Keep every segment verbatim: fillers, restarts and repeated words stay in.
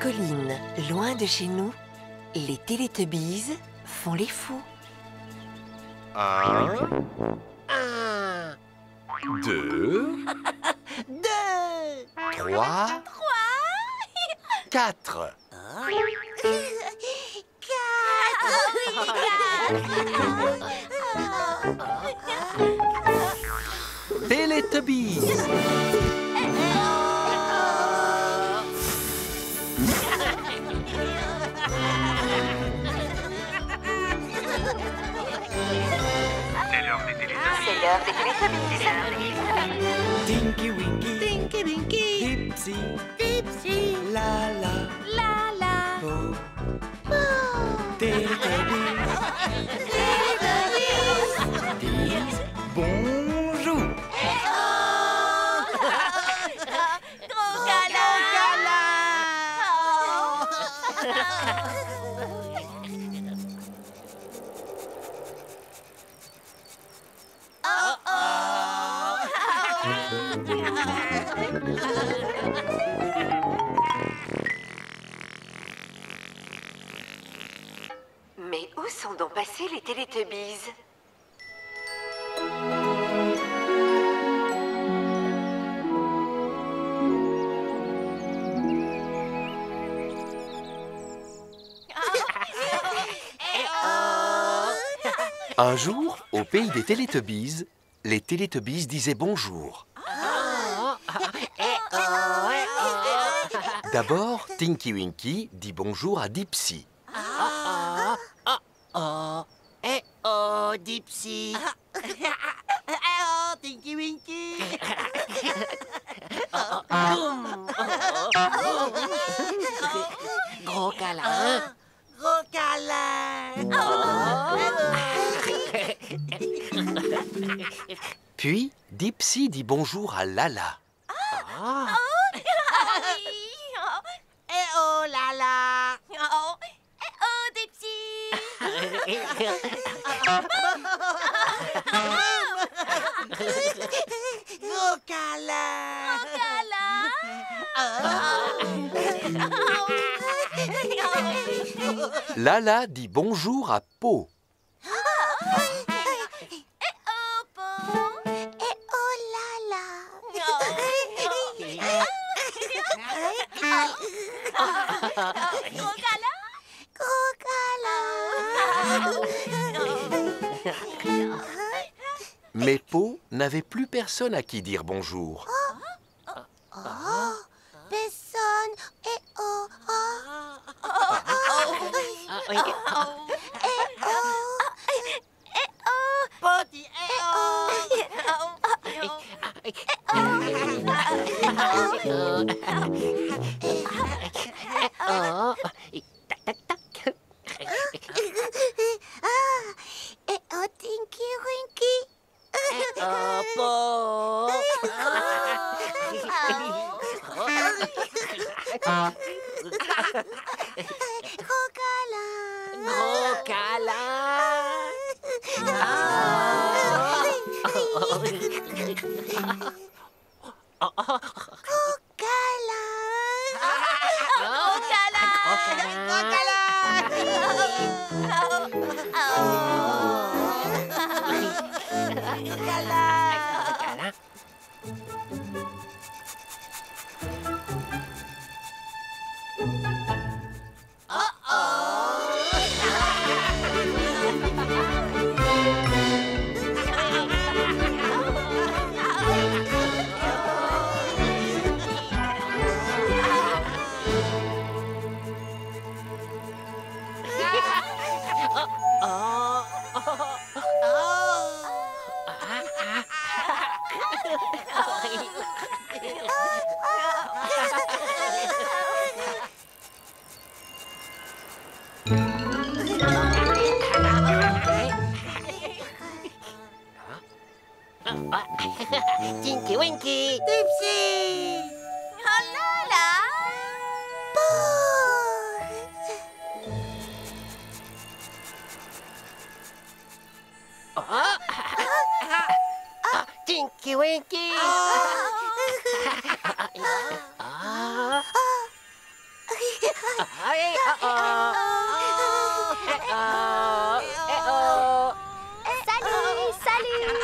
colline, loin de chez nous, les Télétubbies font les fous. Un. Un. Deux. Deux. Trois. Trois. Quatre. Quatre. Télétubbies. C'est l'heure des Télétubbies. Tinky Winky, Tinky Winky, Dipsy, Dipsy, Lala, Lala, Po, Télétubbies, disent bonjour. Gros câlin. Mais où sont donc passés les Télétubbies? Un jour, au pays des Télétubbies, les Télétubbies disaient bonjour. D'abord, Tinky Winky dit bonjour à Dipsy. Oh, eh oh, Dipsy. Eh oh, Tinky Winky. Gros câlin. Gros câlin. Puis, Dipsy dit bonjour à Lala. Eh oh, Lala. Oh, eh oh, Dipsy. Gros câlin. Gros câlin. Lala dit bonjour à Po. Eh oh, Po. Eh oh, Lala. Gros câlin. Gros câlin. Mais Po n'avait plus personne à qui dire bonjour. Oh, personne. Eh oh, oh. Oh, oh. Eh oh. Eh oh. Petit eh oh. Oh, tac, tac, tac. Eh oh, Tinky Winky. Oh, Po. Gros câlin. Gros câlin. Gros câlin. Gros câlin. Gros câlin. Tinky Winky. Dipsy. Oh là là. Oh. Tinky Winky. Oh. Ah. Salut, salut.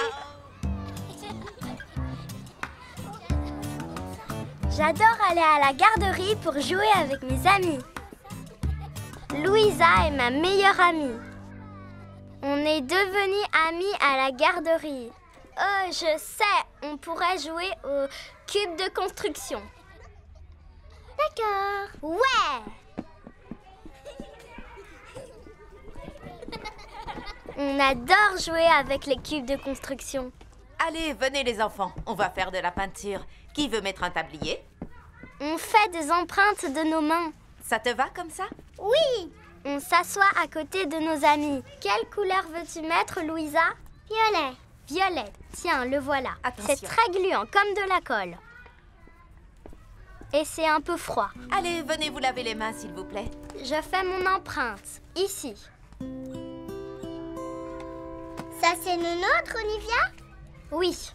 J'adore aller à la garderie pour jouer avec mes amis. Louisa est ma meilleure amie. On est devenus amis à la garderie. Oh, je sais, on pourrait jouer au cube de construction. D'accord. Ouais. On adore jouer avec les cubes de construction. Allez, venez les enfants, on va faire de la peinture. Qui veut mettre un tablier? On fait des empreintes de nos mains. Ça te va comme ça? Oui. On s'assoit à côté de nos amis. Quelle couleur veux-tu mettre, Louisa? Violet. Violet. Tiens, le voilà. Attention. C'est très gluant, comme de la colle. Et c'est un peu froid. Allez, venez vous laver les mains, s'il vous plaît. Je fais mon empreinte, ici. Ça, c'est le nôtre, Olivia? Oui.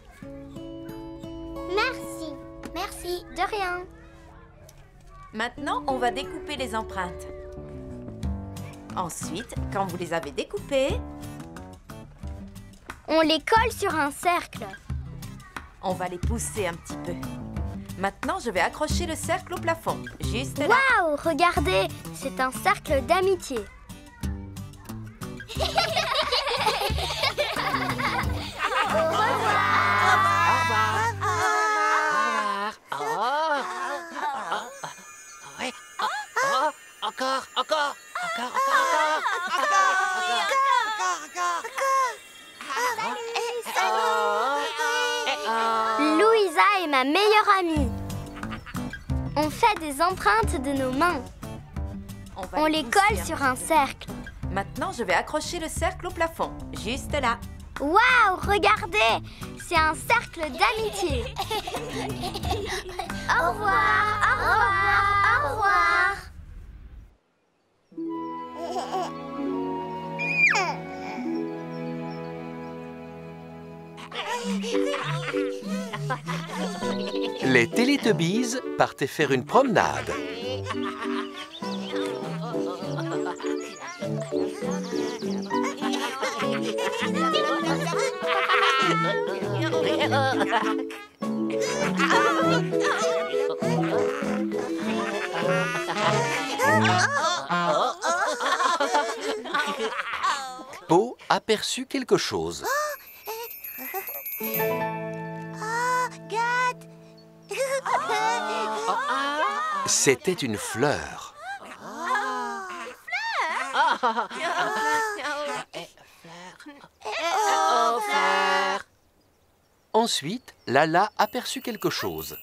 Merci. Merci. De rien. Maintenant, on va découper les empreintes. Ensuite, quand vous les avez découpées, On les colle sur un cercle. on va les pousser un petit peu. Maintenant, je vais accrocher le cercle au plafond, juste là. Waouh, regardez, c'est un cercle d'amitié. Encore, encore, encore, encore, Louisa est ma meilleure amie. On fait des empreintes de nos mains. On, va On les pousser colle un sur petit un peu. cercle. Maintenant, je vais accrocher le cercle au plafond, juste là. Waouh, regardez, c'est un cercle d'amitié. Au revoir, au revoir, au revoir. Les Télétubbies partaient faire une promenade. Po aperçut quelque chose. C'était une fleur. Ensuite, Lala aperçut quelque chose.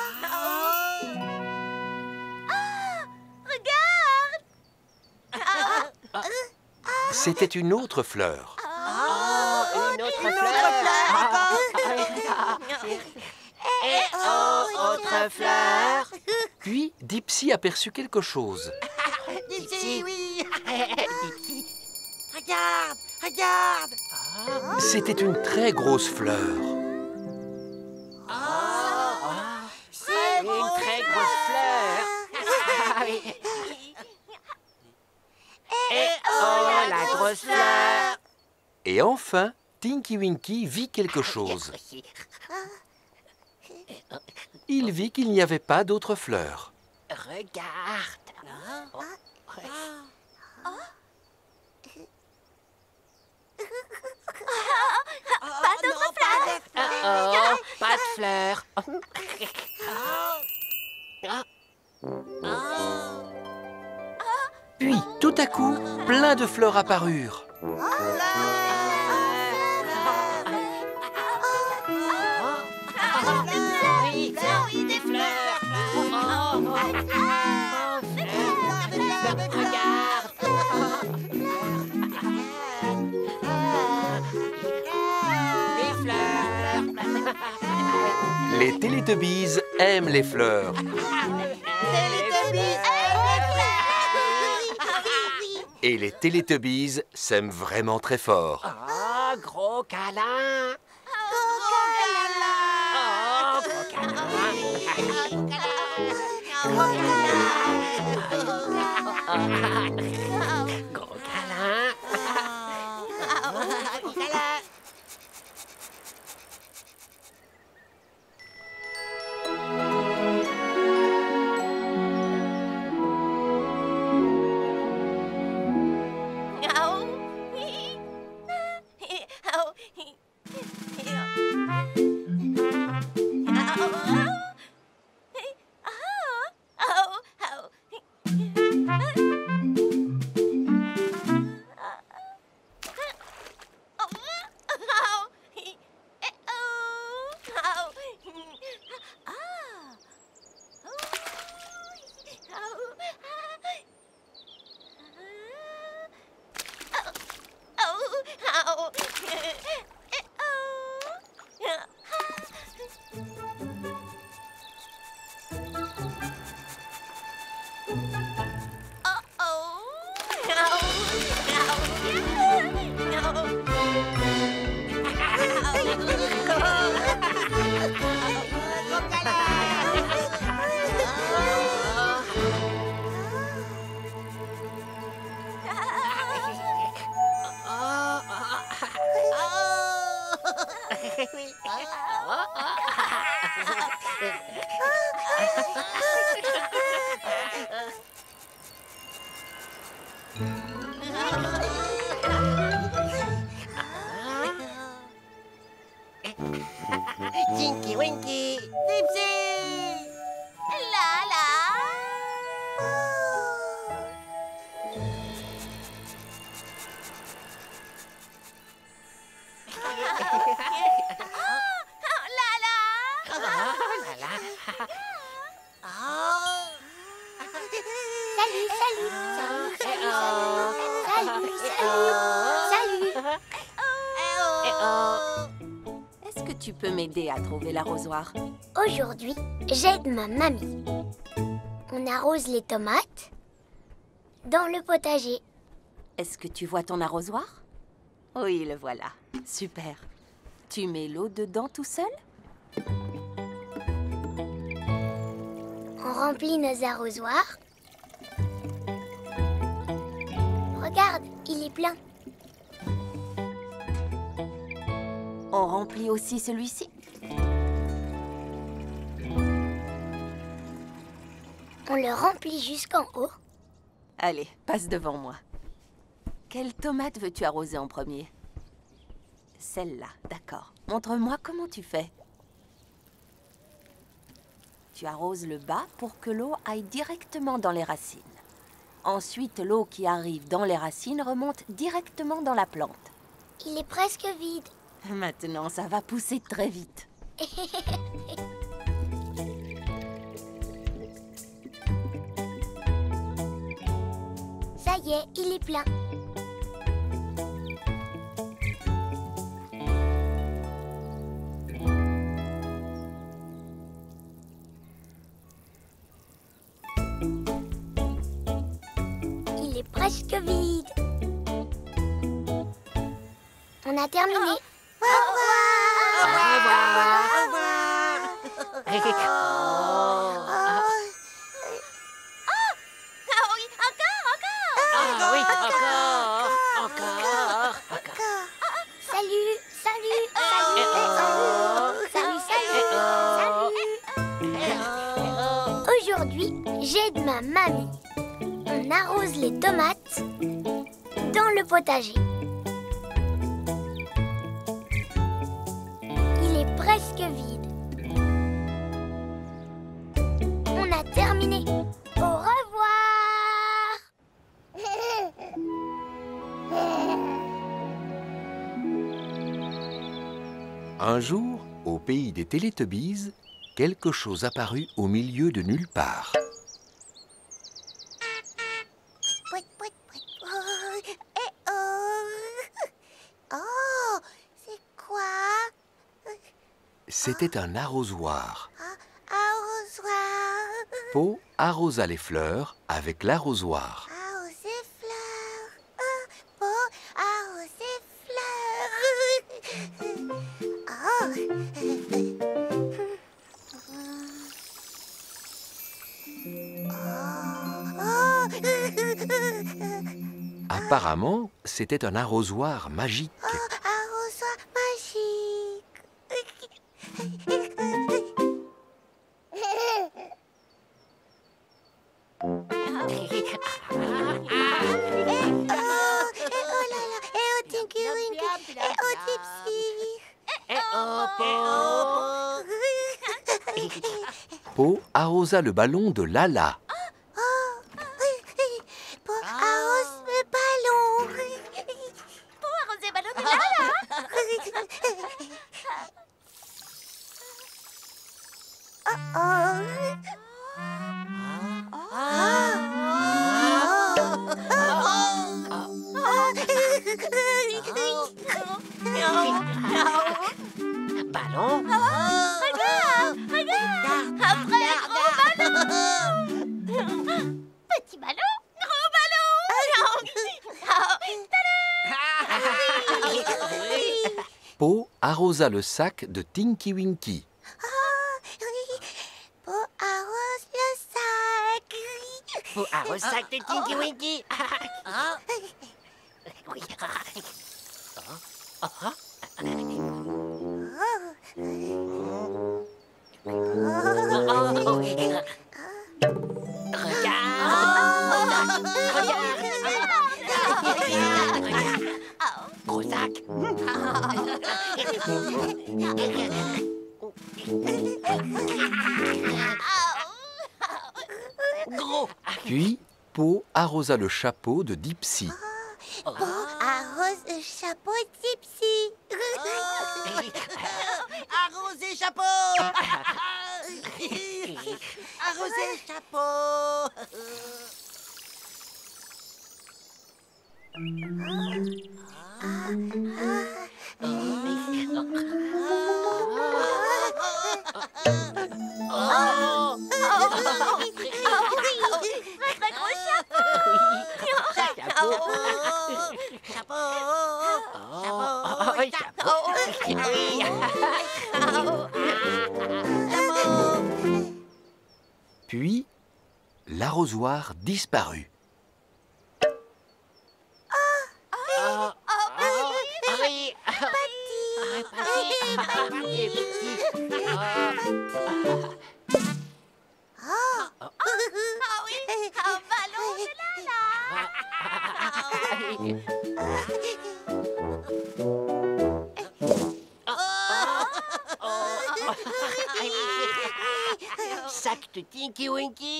C'était une autre fleur. une autre fleur. Et oh, autre fleur. Puis, Dipsy aperçut quelque chose. Dipsy, oui. Dipsy. Regarde, regarde. C'était une très grosse fleur. C'est une très grosse fleur. Et oh, la grosse fleur. Et enfin, Tinky Winky vit quelque chose. Il vit qu'il n'y avait pas d'autres fleurs. Regarde. Pas d'autres fleurs. Oh, pas de fleurs. Puis, tout à coup, plein de fleurs apparurent. Oui, oui, des fleurs. Oh, regarde. Des fleurs. Les Télétubbies aiment les fleurs. Et les Télétubbies s'aiment vraiment très fort. Oh, gros câlin. Oh, gros câlin. Gros câlin. Gros câlin. Tinky Winky, Dipsy. La la. Salut, salut, salut, salut, salut, salut, salut. Est-ce que tu peux m'aider à trouver l'arrosoir? Aujourd'hui, j'aide ma mamie. On arrose les tomates dans le potager. Est-ce que tu vois ton arrosoir? Oui, le voilà. Super. Tu mets l'eau dedans tout seul? On remplit nos arrosoirs. Regarde, il est plein. On remplit aussi celui-ci? On le remplit jusqu'en haut. Allez, passe devant moi. Quelle tomate veux-tu arroser en premier? Celle-là, d'accord. Montre-moi comment tu fais. Tu arroses le bas pour que l'eau aille directement dans les racines. Ensuite, l'eau qui arrive dans les racines remonte directement dans la plante. Il est presque vide. Maintenant, ça va pousser très vite. Ça y est, il est plein. Il est presque vide. On a terminé. Au revoir. Au revoir. Ah oui, encore, encore, encore. Salut, salut, salut, salut, salut, salut. Aujourd'hui, j'aide ma mamie. On arrose les tomates dans le potager. Il est presque vide. On a terminé. Au revoir. Un jour, au pays des Télétubbies, quelque chose apparut au milieu de nulle part. Pouet, pouet, pouet. Oh, eh oh. Oh, c'est quoi? C'était un arrosoir. Arrosoir. Po arrosa les fleurs avec l'arrosoir. Arroser fleurs. Oh, pour arroser fleurs. Oh. Oh. Apparemment, c'était un arrosoir magique. Arrosoir magique. Oh, oh là là. Eh oh, Tinky Winky. Eh oh, Dipsy. Eh oh, Po. Po arrosa le ballon de Lala. Po arrose le ballon. Pour arroser ballon de Lala. Ballon. Regarde, regarde. Un vrai gros ballon. Petit ballon, gros ballon. Po arrosa le sac de Tinky Winky. Po arrose le sac. Po arrose sac de Tinky Winky. Oui. Gros sac. Gros. Puis, Po arrosa le chapeau de Dipsy. Po arrose le chapeau Dipsy. Arroser chapeau. Arroser chapeau. Très gros chapeau. Chapeau. Chapeau. Puis, l'arrosoir disparut. Ah oui, un ballon de Lala. Sac de Tinky Winky.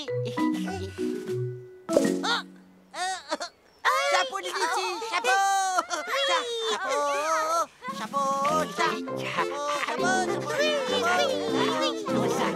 Chapeau de Dipsy. Chapeau. Chapeau. Chapeau. Chapeau. Gros sac.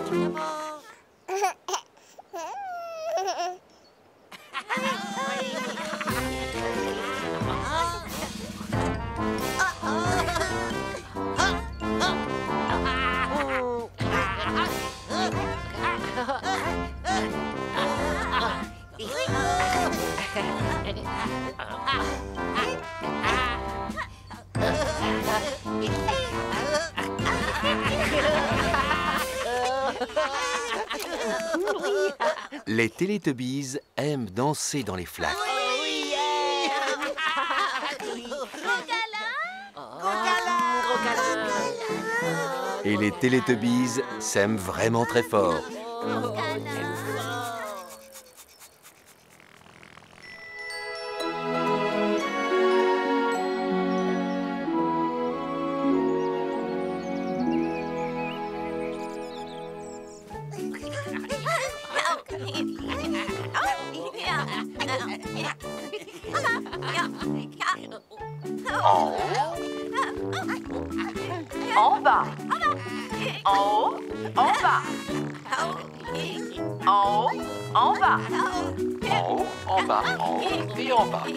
Les Télétubbies aiment danser dans les flaques. Et les Télétubbies s'aiment vraiment très fort. En bas. En haut, en bas. En haut, en bas. En haut, en bas, en haut et en bas.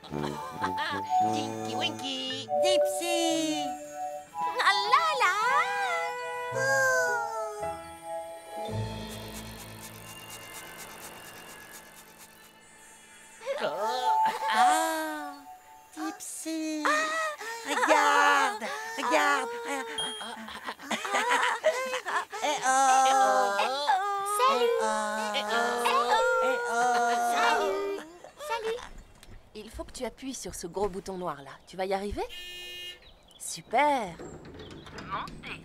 Tinky Winky. Dipsy. Ah là là. Ah, Dipsy. Regarde, regarde. Eh oh. Salut. Eh oh. Salut. Salut. Il faut que tu appuies sur ce gros bouton noir là. Tu vas y arriver? Super. Monter.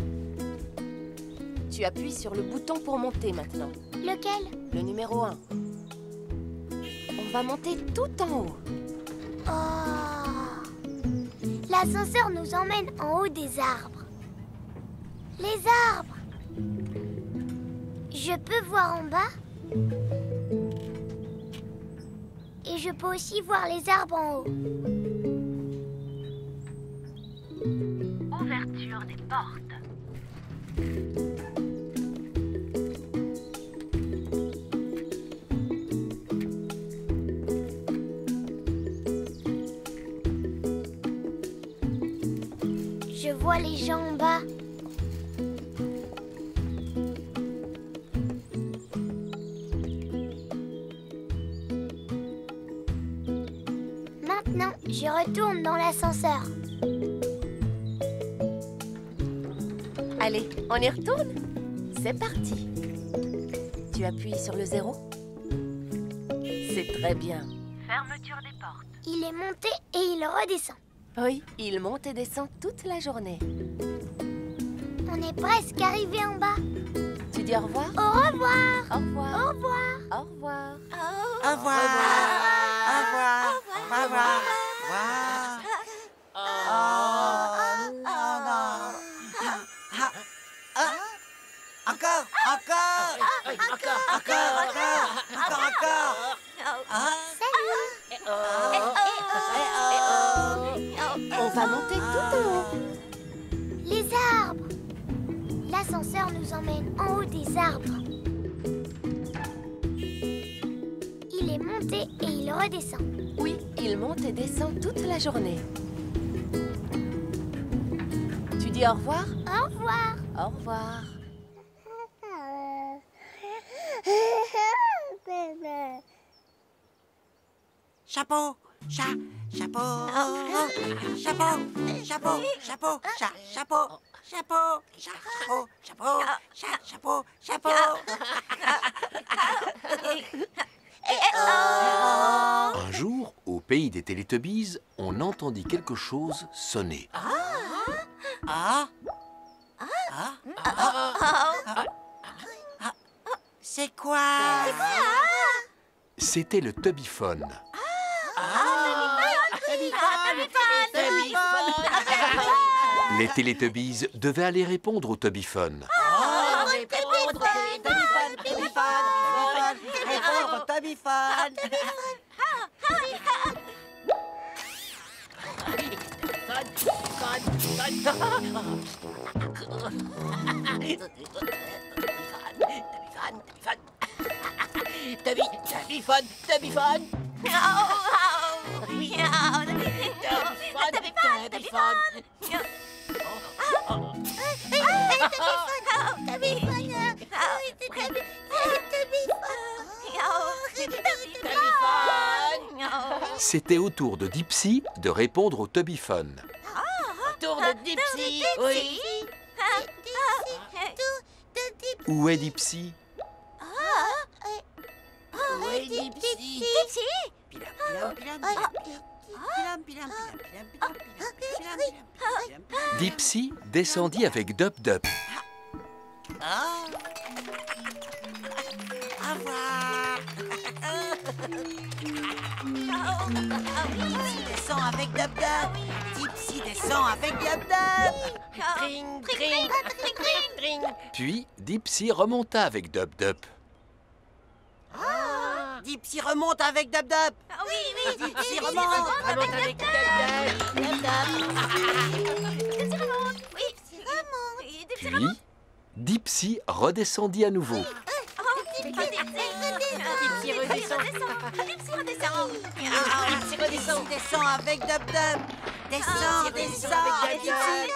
Tu appuies sur le bouton pour monter maintenant. Lequel? Le numéro un. On va monter tout en haut. Oh. L'ascenseur nous emmène en haut des arbres. Les arbres. Je peux voir en bas. Et je peux aussi voir les arbres en haut. Ouverture des portes. Je vois les gens en bas. Maintenant, je retourne dans l'ascenseur. Allez, on y retourne? C'est parti. Tu appuies sur le zéro? C'est très bien. Fermeture des portes. Il est monté et il redescend. Oui, il monte et descend toute la journée. On est presque arrivé en bas. Tu dis au revoir? Au revoir. Au revoir. Au revoir. Au revoir. Au revoir. Au revoir. Au revoir. Au revoir. Oh, non, non. Ah, ah. Encore, encore. Encore, Encore, encore. Encore, encore. Ah. Salut. Oh. Eh oh. On va monter tout en haut. Les arbres. L'ascenseur nous emmène en haut des arbres. Il est monté et il redescend. Oui, il monte et descend toute la journée. Tu dis au revoir? Au revoir. Au revoir. Chapeau, chat, chapeau, chapeau, chapeau, chapeau, chat, chapeau, chapeau, chat, chapeau, chapeau, chat, chapeau, chapeau. Un jour, au pays des Télétubbies, on entendit quelque chose sonner. Ah, ah, ah, c'est quoi? C'était le Tubbyphone. Les Télétubbies devaient aller répondre au Tubbyphone. Tubby, Tubbyphone, Tubbyphone. C'était au tour de Dipsy de répondre au Tubbyphone. Tour de Dipsy, oui. Où est Dipsy? Où est Dipsy? Dipsy descendit avec Dub Dub. Ah. Au revoir. Dipsy descend avec Dub Dub. Dipsy descend avec Dub Dub. Tring, tring, tring, tring. Puis Dipsy remonta avec Dub Dub. Dipsy remonte avec Dub Dub. Oui, oui. Dipsy remonte. Remonte avec Dub Dub. Dub Dub. Puis Dipsy redescendit à nouveau. Dipsy redescend. Dipsy redescend. Dipsy descend avec Dub Dub. Descends, descends, Dipsy.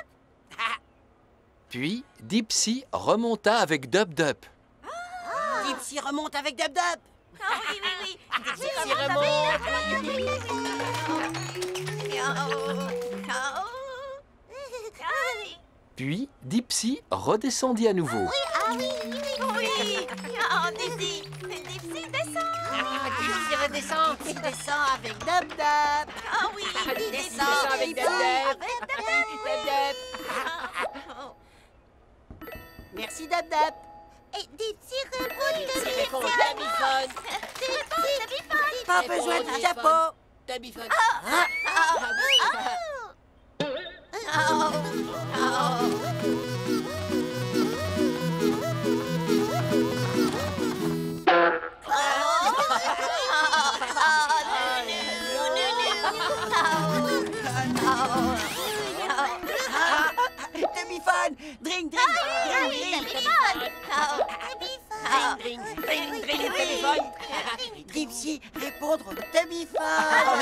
Puis Dipsy remonta avec Dub Dub. Dipsy remonte avec Dub Dub. Oui, oui, oui. Dipsy remonte. Puis Dipsy redescendit à nouveau. Ah oui, oui, oui. Oh, Dipsy. Dipsy descend. Ah, Dipsy redescend. Dipsy descend avec Dub Dub. Ah oui, Dipsy Dipsy descend avec Dub Dub. Dub Dub. Merci Dub Dub. Et Dipsy répond Dipsy répond Tabiphone. Pas besoin de chapeau. Tabiphone. Tabiphone, drink, drink, drink, drink. Drink, drink, drink, drink, Tabiphone. Dipsy répondre Tabiphone.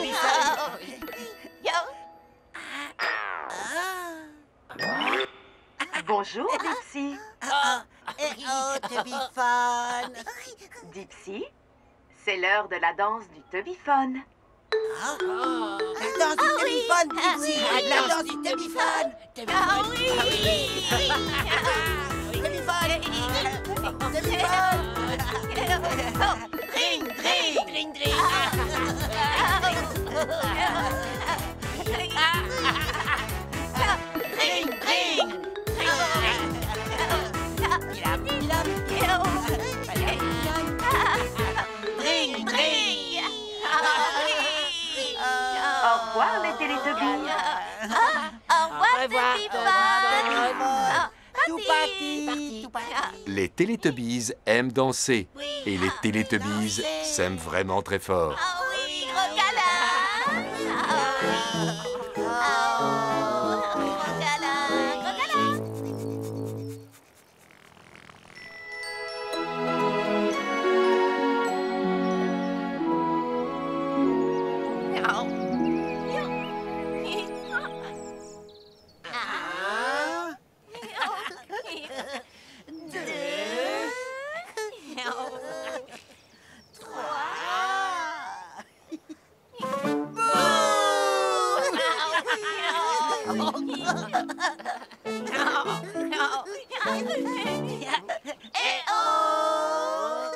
Bonjour, Dipsy. Eh oh, Tabiphone. Dipsy, c'est l'heure de la danse du Tubiphone. La danse du Tabiphone, Dipsy. La danse du Tabiphone. Tabiphone. Tabiphone. Tabiphone. Drink, drink, drink, drink. Drink, drink. Drink, drink. Au revoir, les Télétobies. Au revoir, Tabiphone. Tout parti, tout parti. Les Télétobies aiment danser. Et les Télétobies s'aiment vraiment très fort. Ah oui, gros câlin. Oh, gros câlin, gros câlin. Eh oh!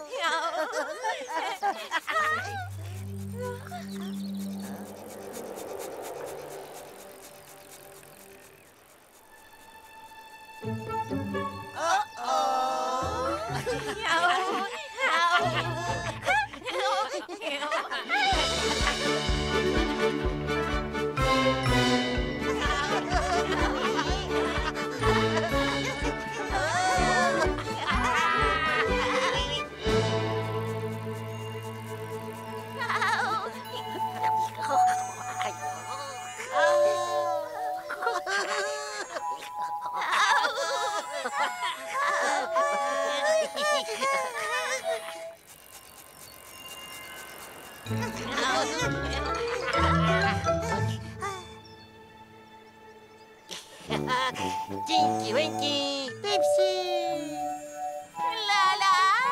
Tinky Winky. Dipsy. La la.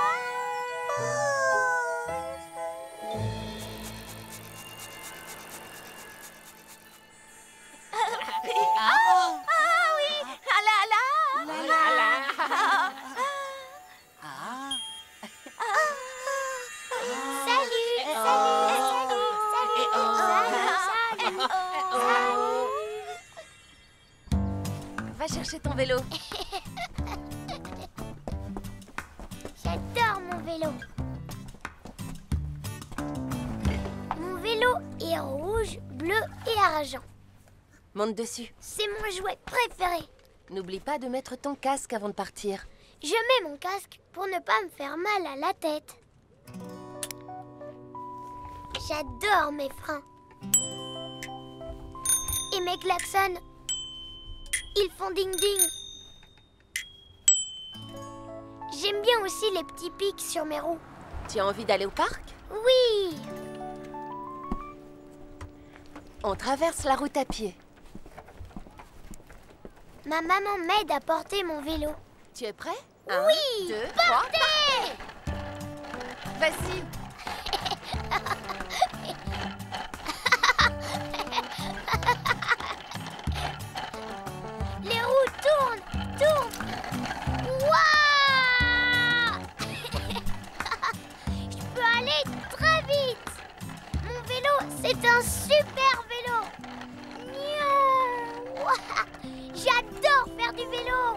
Ah, ah oui. Ah la la. La La la. Ah. Salut, Eh salut, oh. salut, Eh oh. salut, salut, salut. Va chercher ton vélo. J'adore mon vélo. Mon vélo est rouge, bleu et argent. Monte dessus. C'est mon jouet préféré. N'oublie pas de mettre ton casque avant de partir. Je mets mon casque pour ne pas me faire mal à la tête. J'adore mes freins. Et mes klaxons. Ils font ding-ding. J'aime bien aussi les petits pics sur mes roues. Tu as envie d'aller au parc? Oui. On traverse la route à pied. Ma maman m'aide à porter mon vélo. Tu es prêt? Oui, Un, deux, trois. partez! Vas-y. Les roues tournent, tournent. Waouh! Je peux aller très vite. Mon vélo, c'est un super vélo. Miaou! Ouah! J'adore faire du vélo.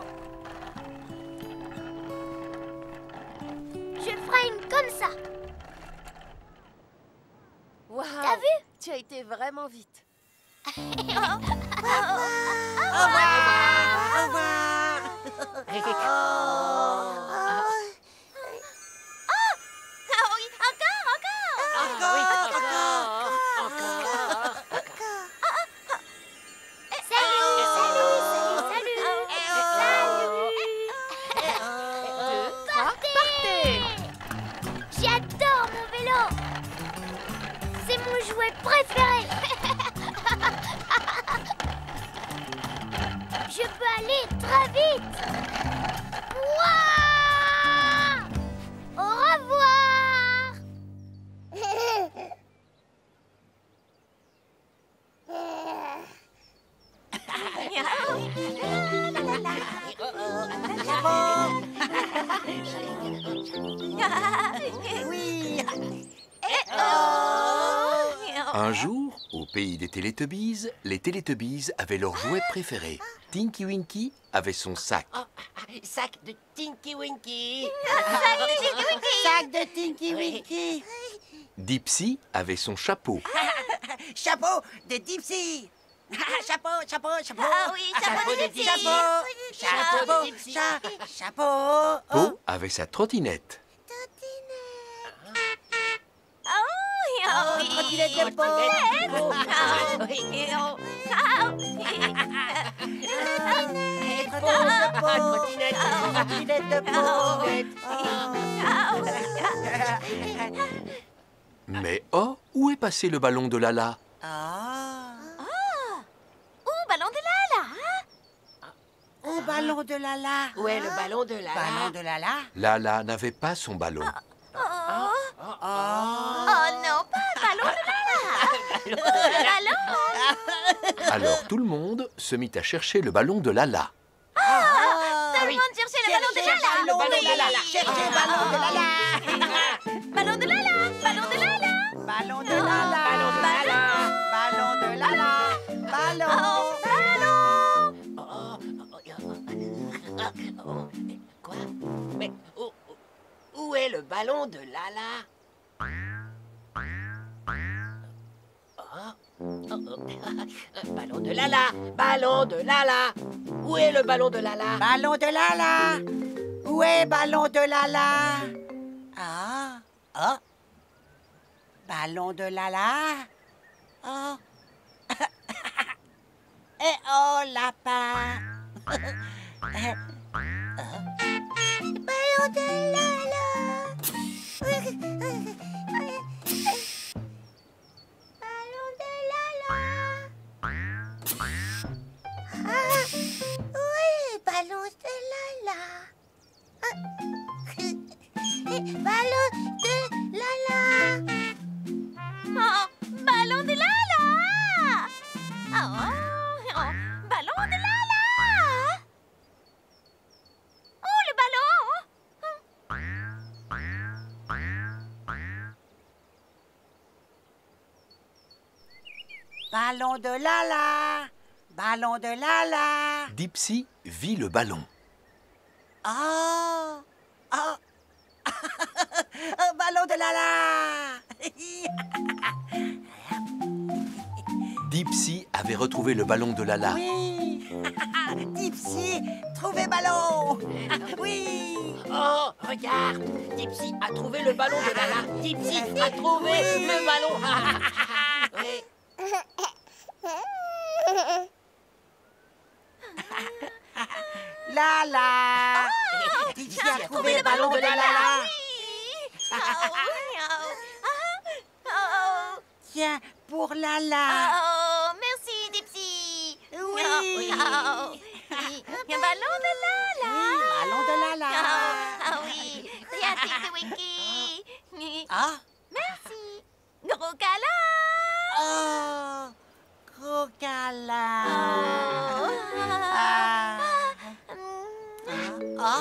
Je freine comme ça. Wow. T'as vu? Tu as été vraiment vite. Au revoir. Au revoir. Ah oui, encore, encore. Encore, encore, encore. Salut, salut, salut, salut. Deux, trois. Partez! J'adore mon vélo. C'est mon jouet préféré. Je peux aller très vite. Ouah! Au revoir. Oui. Un jour, au pays des Télétubbies, les Télétubbies avaient leur jouet préféré. Tinky Winky avait son sac. Oh, sac de Tinky Winky. Sac de Tinky Winky. Dipsy avait son chapeau. Chapeau de Dipsy. Chapeau, chapeau, chapeau. Ah oui, chapeau de Dipsy. Chapeau, Chapeau de chapeau, Dipsy. cha- chapeau. Po avait sa trottinette. Ah oui. Trottinette de Po. Ah oui. Ah oui. Trottinette de Po. Trottinette. Trottinette de Po. Mais oh, où est passé le ballon de Lala? Ah. Oh, ballon de Lala. Oh, ballon de Lala. Où est le ballon de Lala? Ballon de Lala. Lala n'avait pas son ballon. Oh. Oh. Oh non, pas le ballon de Lala. Oh, le ballon. Alors tout le monde se mit à chercher le ballon de Lala. Tout le monde cherchait le ballon de Lala. Ballon de Oui. Lala. Cherchez ballon de Lala. Ballon de Lala. Ballon de Lala. Ballon de Lala. Ballon de Lala. Ballon de Lala. Ballon. Oh, ballon. Oh, oh, oh, oh. Quoi? Mais où, où est le ballon de Lala? Oh, oh, oh. Ballon de Lala, ballon de Lala. Où est le ballon de Lala? Ballon de Lala. Où est ballon de Lala? Ah. Oh. Ballon de Lala. Oh. Eh oh, lapin. Ballon de Lala. Ballon de Lala. Ah, oui, ballon de Lala. Ballon de Lala. Oh, ballon de Lala. Oh, oh, ballon de Lala. Oh, le ballon. Ballon de Lala. Ballon de Lala. Dipsy vit le ballon. Oh. Oh. Ballon de Lala. Dipsy avait retrouvé le ballon de Lala. Oui. Dipsy, trouvez ballon. Oui. Oh, regarde, Dipsy a trouvé le ballon de Lala. Dipsy a trouvé le ballon. Oui. Lala. Dipsy a trouvé le ballon de Lala. Oh, oh, oh, oh. Tiens, pour Lala. Oh, Oui. Oh. Un ballon de Lala. Ballon de Lala. Oh, ah oui. Tiens, Tinky Winky. Ah. Merci. Gros câlin. Oh. Gros câlin. Oh. Ah. Ah.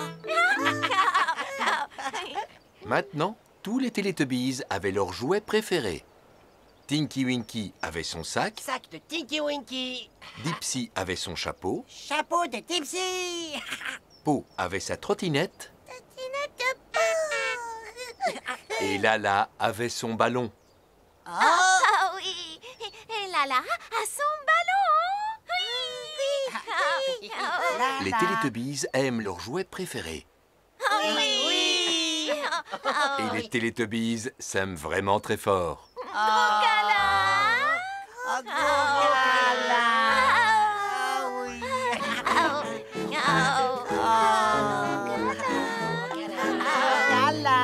Maintenant, tous les Télétubbies avaient leur jouet préféré. Tinky Winky avait son sac, Sac de Tinky Winky. Dipsy avait son chapeau, Chapeau de Tipsy. Po avait sa trottinette et Lala avait son ballon. Oh. Ah oui. Et Lala a son ballon. Oui. Oh. Lala. Les Télétubbies aiment leur jouet préféré. Oh, oui. Oui. Oh, Et les Télétubbies s'aiment vraiment très fort. Oh. câlin. Oh, gros câlin. Ah oui. Oh. Oh. Oh. Lala.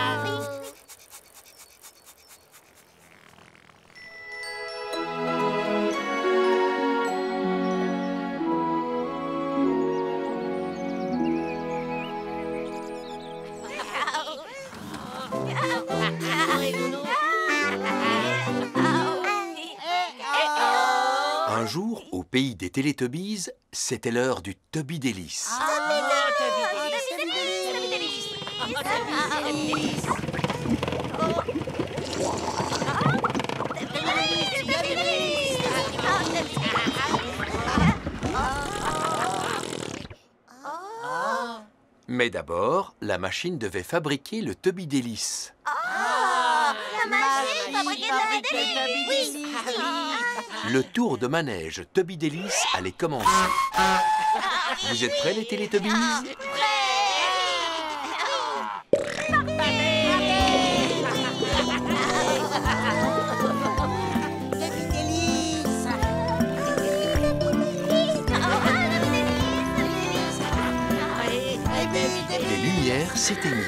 Un jour, au pays des Télétubbies, c'était l'heure du Tubby Délice. Mais d'abord, la machine devait fabriquer le Tubby Délice. La machine fabriquée de Tubby délices. Délice. Le tour de manège Tubby Délice allait commencer. Vous êtes prêts, les Télétubbies? Tubby Délice. Les lumières s'éteignirent.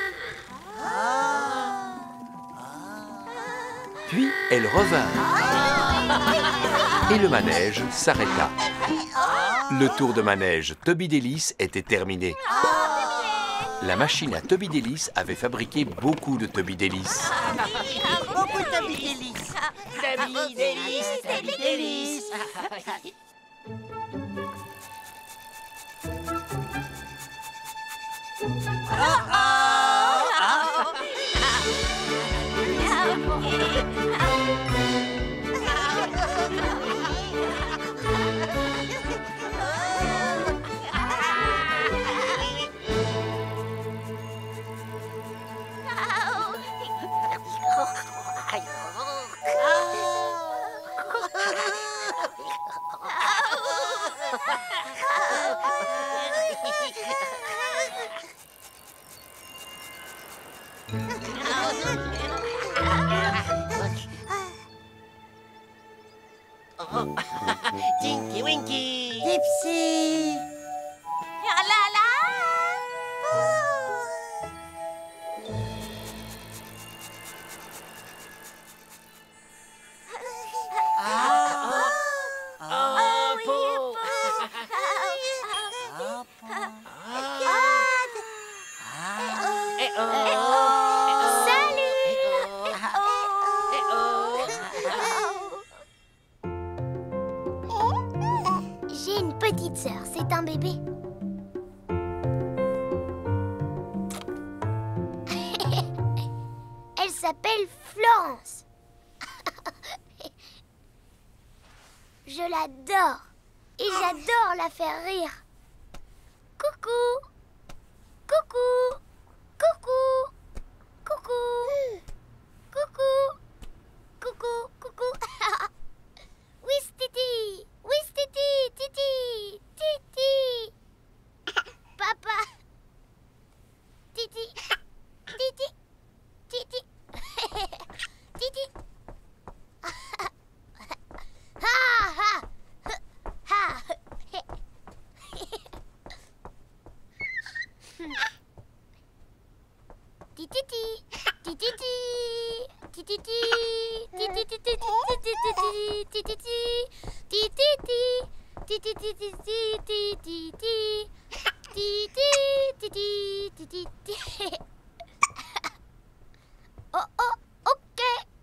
Puis elles revinrent. Et le manège s'arrêta. Le tour de manège Tubby Délice était terminé. La machine à Tubby Délice avait fabriqué beaucoup de Tubby Délice. Beaucoup de Tubby Délice. Tubby Délice, Tubby Délice. Tinky Winky. Dipsy. Oh, Po. Eh oh. Salut. Eh oh. J'ai une petite sœur, c'est un bébé. Elle s'appelle Florence. Je l'adore et j'adore la faire rire. Coucou. Coucou. Coucou. Coucou. Coucou. Coucou. Coucou. Oui, Titi. Oui, Titi. Titi. Titi. Papa. Titi. Titi. Titi. Titi. Ha ha. Ha. Titi. Titi. Titi. Titi. Titi. Titi. Titi. Titi. Ti ti ti ti ti ti ti ti. Ti ti ti ti ti ti ti. Oh oh, ok.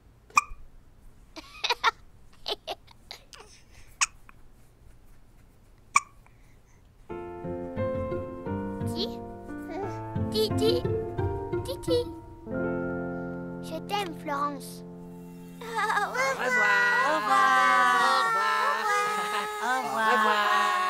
Ti ti ti ti ti. Je t'aime, Florence. Au revoir. Au revoir. Au revoir. Au revoir.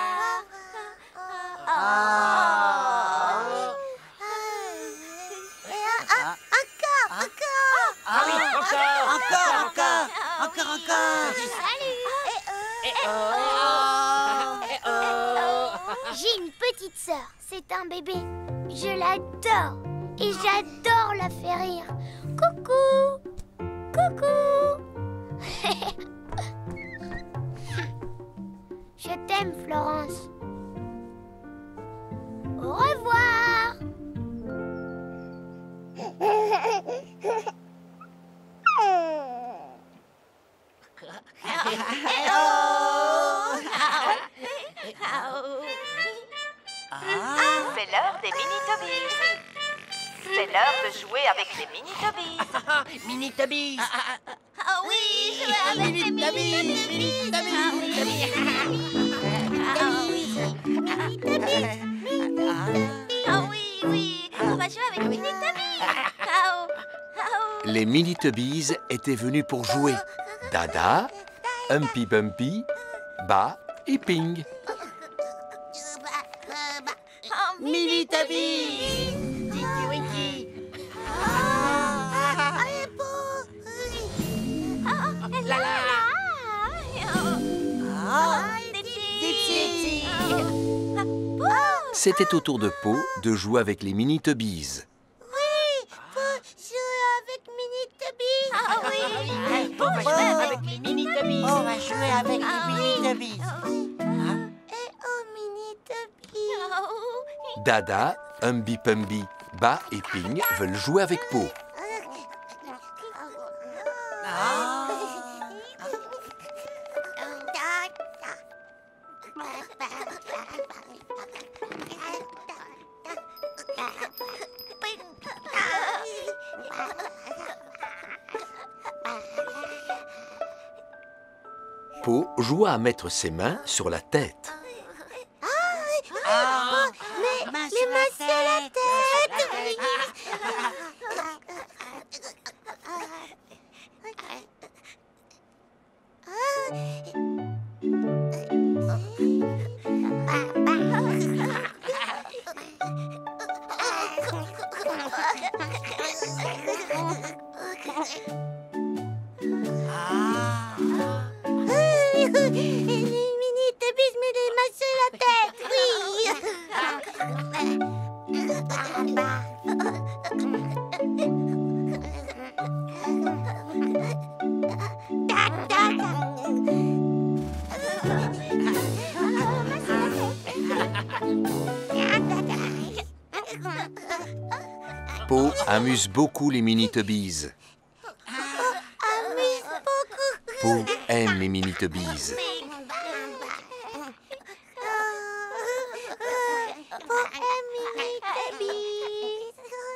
Encore, encore. Ah oui, encore. Encore, encore, encore, encore. Salut. Eh oh. Eh oh. J'ai une petite sœur, c'est un bébé. Je l'adore et j'adore la faire rire. Coucou. Coucou. Je t'aime, Florence. Au revoir. C'est l'heure des mini-tobies. C'est l'heure de jouer avec les mini-tobies. Mini-tobies. Ah oui, jouer avec les mini-tobies. Ah oui, oui, on va jouer avec les mini-tobies. Ah, oh. Les Mini-Tubbies étaient venus pour jouer. Dada, Humpy Bumpy, Ba et Ping. Mini-Tubbies. Tinky Winky. La la. Dipsy. C'était au tour de Po de jouer avec les Mini-Tubbies. Jouer avec Mini-Tubbies. Ah oui. On va jouer avec les mini-tobies. On va jouer avec les Mini-Tubbies. Et oh, Mini-Tubbies. Dada, Humpy Pumpy, Ba et Ping veulent jouer avec Po. Po joua à mettre ses mains sur la tête. Ah, Mais main les sur mains la sur la tête. tête. Ah. Les Mini-Tubbies mettent les mains sur la tête, oui. Tac, tac. Po amuse beaucoup les Mini-Tubbies. Amuse beaucoup. Po aime les Mini-Tubbies. Pour un Mini-Tubbies.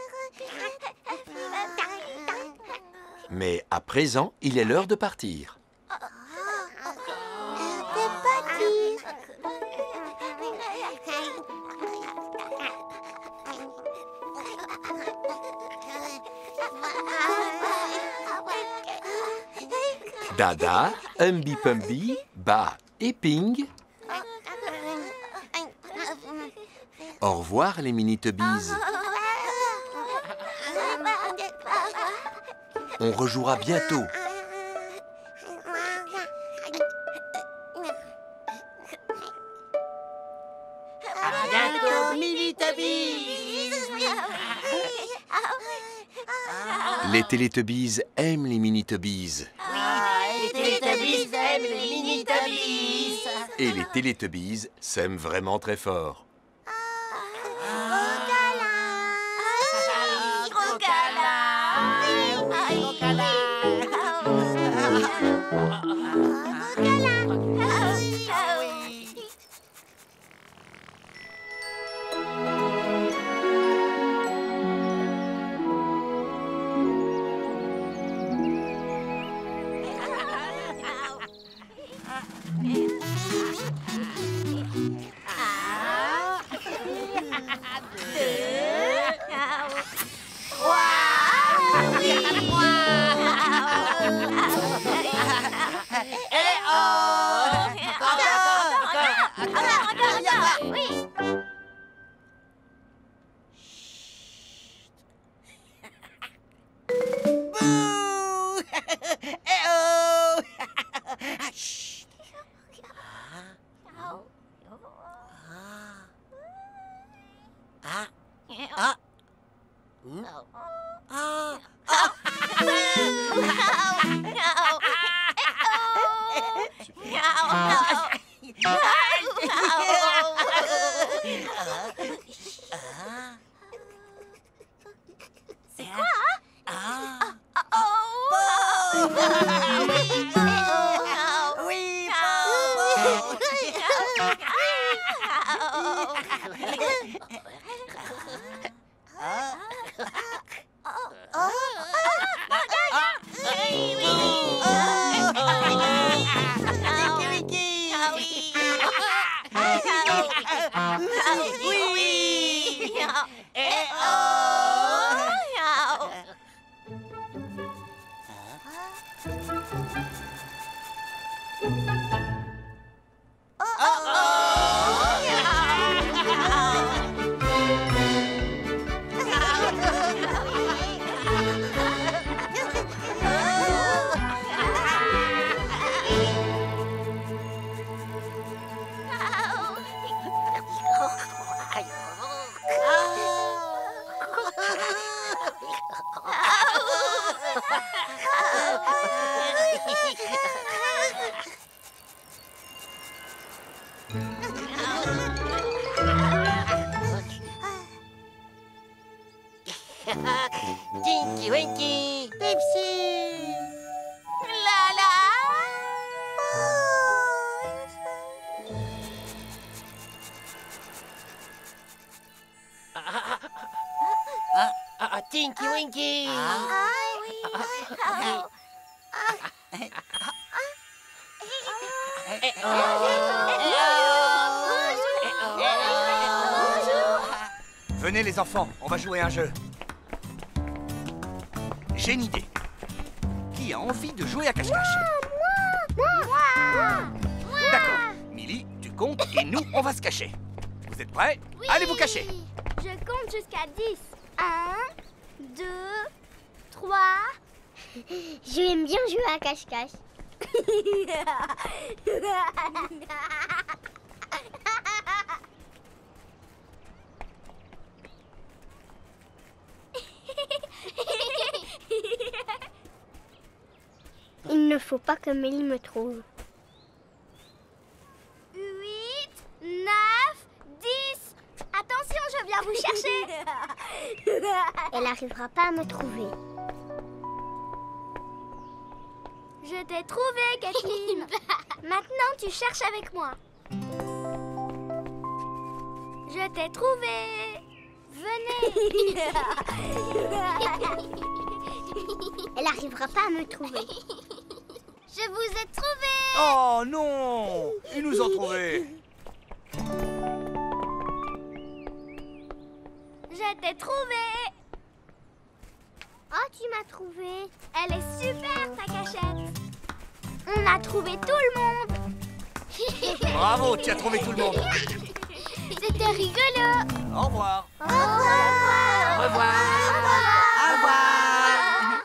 Mais à présent, il est l'heure de partir. C'est parti. Dada, Humpy Pumpy, Ba et Ping. Au revoir les Mini-Tubbies. On rejouera bientôt. À bientôt, Mini-Tubbies. Les Télétubbies aiment les Mini-Tubbies. Les Télétubbies aiment les Mini-Tubbies. Et les Télétubbies s'aiment vraiment très fort. Gros câlin. Gros câlin. Ah oui. Ah, chut. Ah. Ah. Ah. Hmm. Ah. C'est quoi? Ah. Oui, Tinky Winky. Pepsi. Lala. Ah, ah, Tinky Winky. Ah. Eh, oh. Venez les enfants, on va jouer à un jeu. J'ai une idée. Qui a envie de jouer à cache-cache? D'accord. Milly, tu comptes et nous, on va se cacher. Vous êtes prêts? Allez vous cacher. Je compte jusqu'à dix. Un, deux, trois. J'aime bien jouer à cache-cache. Il ne faut pas que Mélie me trouve. huit, neuf, dix. Attention, je viens vous chercher. Elle n'arrivera pas à me trouver. Je t'ai trouvé, Kathleen. Maintenant, tu cherches avec moi. Je t'ai trouvé. Venez. Elle n'arrivera pas à me trouver. Je vous ai trouvé. Oh non! Ils nous ont trouvés. Je t'ai trouvé. Oh, tu m'as trouvé. Elle est super, ta cachette. On a trouvé tout le monde. Bravo, tu as trouvé tout le monde. C'était rigolo. Au revoir. Au revoir. Au revoir. Au revoir.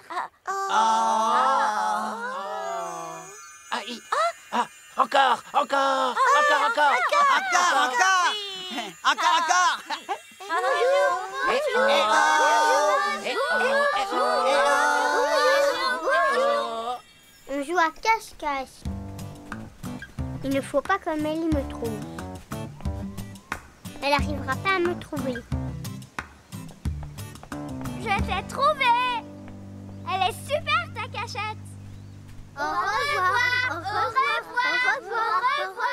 Ah, il- ah, encore, encore, encore, encore, Encore, encore. Encore, encore. Eh, oh, eh, oh, eh, oh, eh, oh. On joue à cache-cache. Il ne faut pas que Mélie me trouve. Elle n'arrivera pas à me trouver. Je t'ai trouvé. Elle est super, ta cachette. Au revoir. Au revoir. Au revoir. Au revoir.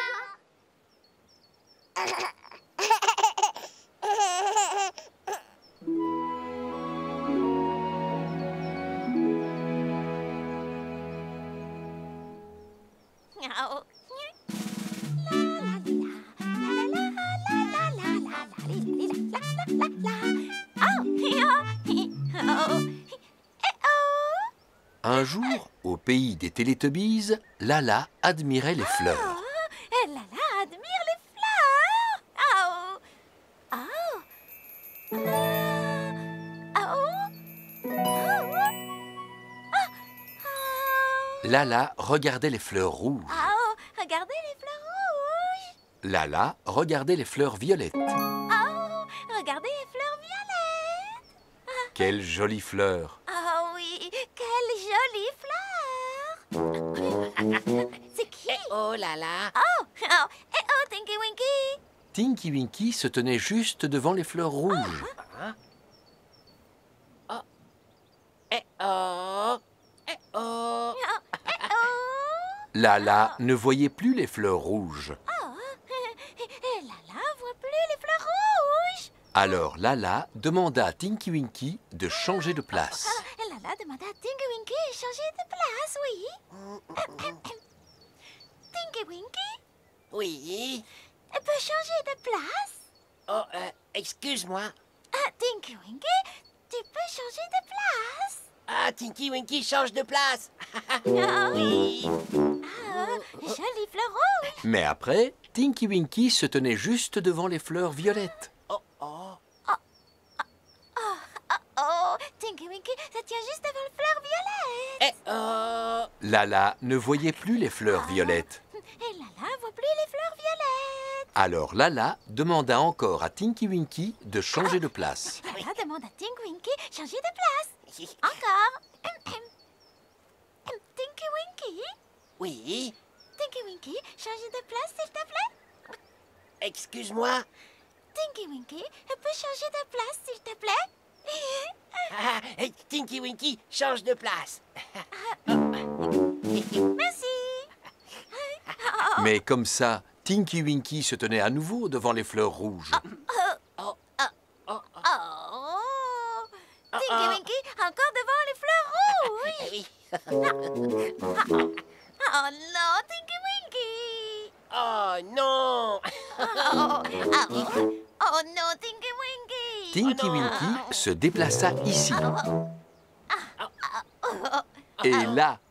Un jour, au pays des Télétubbies, Lala admirait les fleurs. Oh, Lala admire les fleurs. Oh. Oh. Oh. Oh. Oh. Oh. Lala regardait les fleurs rouges. Oh, regardez les fleurs rouges. Lala regardait les fleurs violettes. Oh, regardez les fleurs violettes. Quelles jolies fleurs! Oh oui, quelle jolie fleur. C'est qui? Oh là là. Oh, oh, eh oh, Tinky Winky. Tinky Winky se tenait juste devant les fleurs rouges. Eh oh. Eh oh. Oh, eh oh. Lala ne voyait plus les fleurs rouges. Oh, et Lala voit plus les fleurs rouges. Alors Lala demanda à Tinky Winky de changer de place. Ah, et Lala demanda à Tinky Winky de changer de place, oui. Tinky Winky, Oui. elle peut changer de place? Oh, euh, excuse-moi. Ah, Tinky Winky, tu peux changer de place? Ah, Tinky Winky change de place. Ah, Oui. ah, jolie fleur rouge. Mais après, Tinky Winky se tenait juste devant les fleurs violettes. Oh, oh. Oh, Tinky Winky, ça tient juste devant le fleur violette. Eh oh. Lala ne voyait plus les fleurs violettes. Et Lala voit plus les fleurs violettes. Alors Lala demanda encore à Tinky Winky de changer de place. Lala demande à Tinky Winky de changer de place. Encore. Tinky Winky, Oui. Tinky Winky, changer de place, s'il te plaît. Excuse-moi. Tinky Winky, elle peut changer de place, s'il te plaît. Ah, eh, Tinky Winky change de place. Merci. Mais comme ça, Tinky Winky se tenait à nouveau devant les fleurs rouges. Oh, Tinky Winky, encore devant les fleurs rouges. Eh oui. Oh non, Tinky Winky. Oh non. Oh, oh, oh non, Tinky Winky. Tinky Winky se déplaça ici. Et là,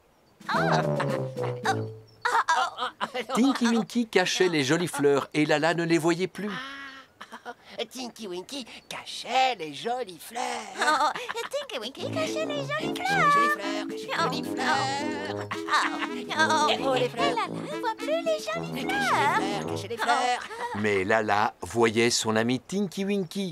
Tinky Winky cachait les jolies fleurs et Lala ne les voyait plus. Tinky Winky cachait les jolies fleurs. Oh, et Tinky Winky cachait les jolies Cachait les fleurs. jolies fleurs, cachait les jolies fleurs. Oh, Eh oh, les et fleurs. Lala ne voit plus les jolies Cachait les fleurs. fleurs, cachait les fleurs. Mais Lala voyait son ami Tinky Winky.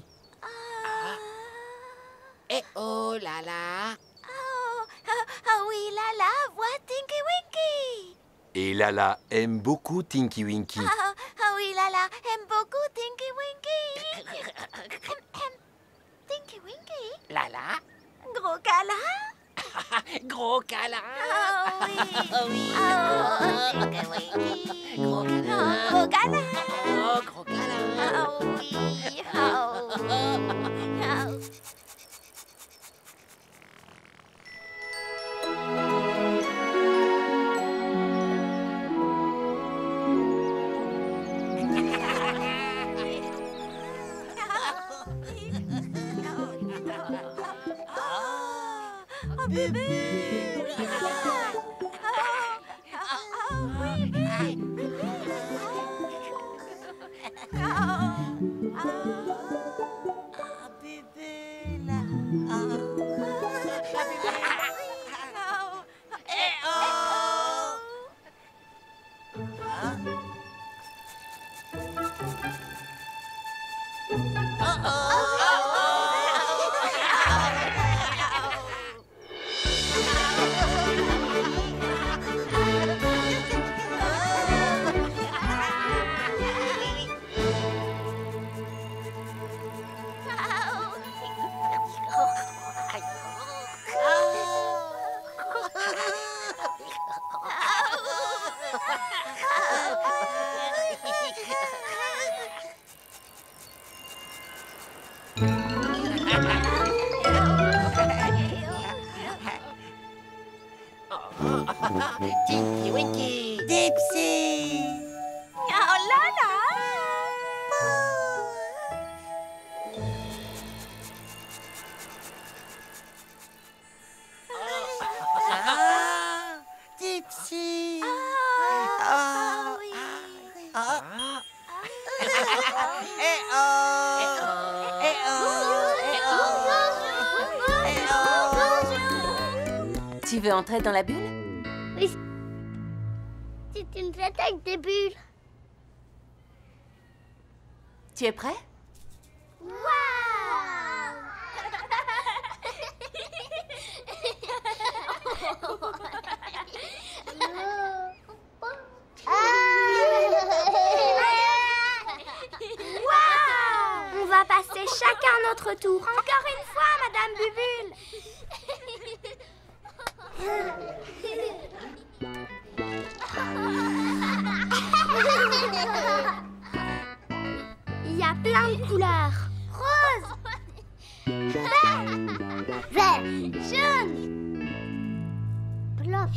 Eh oh là là. Oh, oh, oh oui, Lala voit Tinky Winky. Et Lala aime beaucoup Tinky Winky. Oh, oh oui, Lala aime beaucoup Tinky Winky. Tinky Winky, Là là. gros câlin. Gros câlin. Oh oui. Oh oui. Oh, Tinky Winky. Gros câlin. Oh, gros câlin. Oh, gros câlin. Oh oui. Oh. Oh. Oh, bébé. Tinky Winky. Dipsy. Oh là là. Ah, Dipsy. Ah oui. Ah. Eh oh. Eh oh. Eh oh. Eh oh. Tu veux entrer dans la bulle? Oui. C'est une fête avec des bulles. Tu es prêt? On va passer chacun notre tour. Encore une fois, Madame Bubule. Il y a plein de couleurs. Rose, vert, vert, jaune, blanc.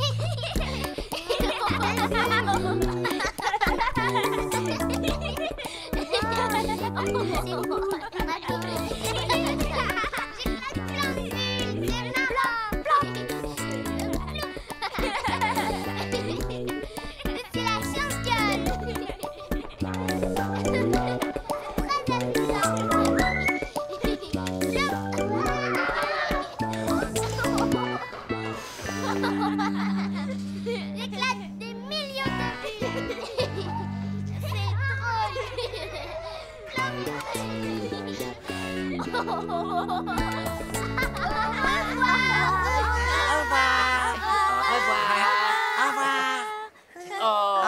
C'est la championne. J'éclate des millions de bulles. C'est drôle. Au revoir. Au revoir. Au revoir. Au revoir. Oh.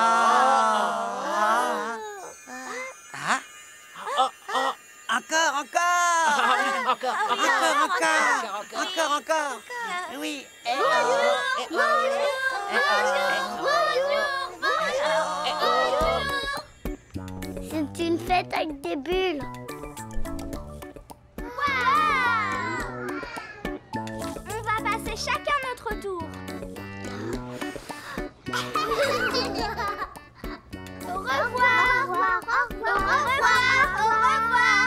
Ah. Oh, oh. Encore, encore. Encore, Encore, encore. encore. Encore, encore. Oui. Eh, oh. Eh, oh. C'est une fête avec des bulles. On va passer chacun notre tour. Au revoir. Au revoir. Au revoir. Au revoir.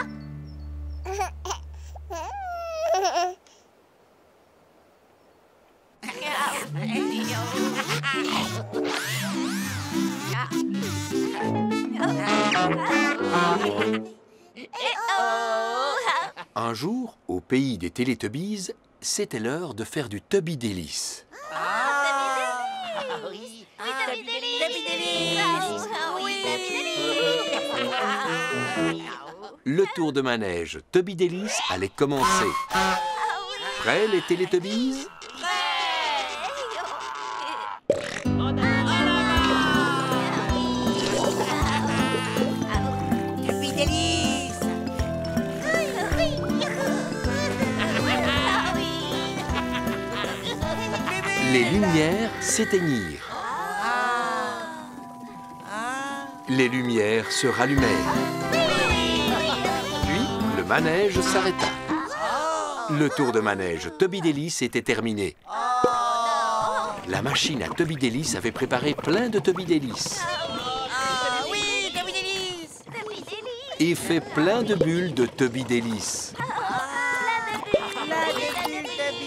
Un jour, au pays des Télétubbies, c'était l'heure de faire du Tubby Délice. Ah oui. Tubby Délice. Le tour de manège Tubby Délice allait commencer. Prêts les Télétubbies? Tubby Délice. Les lumières s'éteignirent. Les lumières se rallumèrent. Puis, le manège s'arrêta. Le tour de manège Tubby Délice était terminé. La machine à Tubby Délice avait préparé plein de Tubby Délice Ah oui, Tubby Délice. et fait plein de bulles de Tubby Délice. La débule, Tubby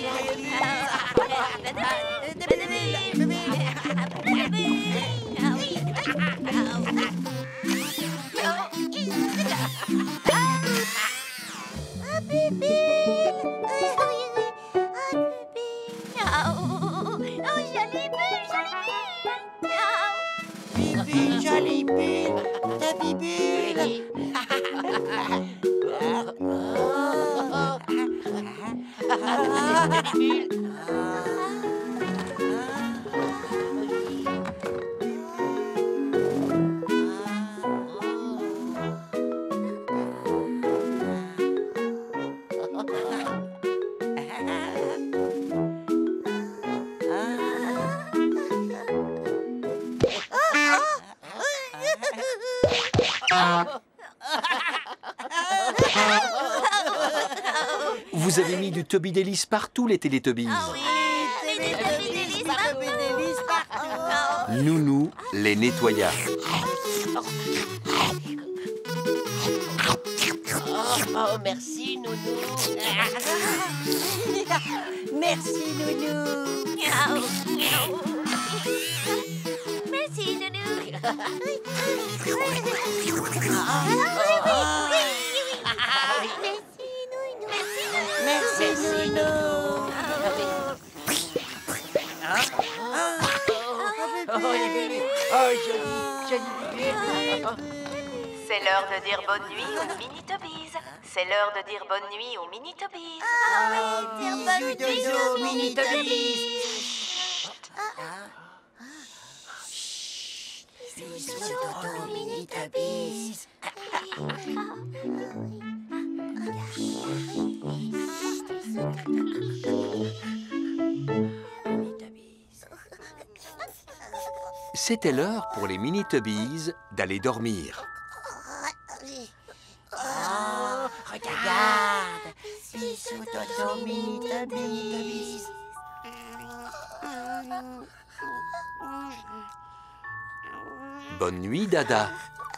Bibi, jolie bulle, Tubby bulle. Vous avez mis du Tubby Délice partout, les Télétubbies. Tubby Délice partout. Nounou les nettoya. Oh, merci, Nounou. Merci, Nounou. Merci, Nounou. Merci, Nounou. Oh, les bulles. Oh, joli, joli bébé. C'est l'heure de dire bonne nuit aux Mini-Tobies. C'est l'heure de dire bonne nuit aux Mini-Tobies. Bisous dodo, Mini-Tobies. Bisous dodo, Mini-Tobies. C'était l'heure pour les Mini-Tobies d'aller dormir. Oh, regarde. Bisous dodo, Mini-Tobies. Bonne nuit, Dada.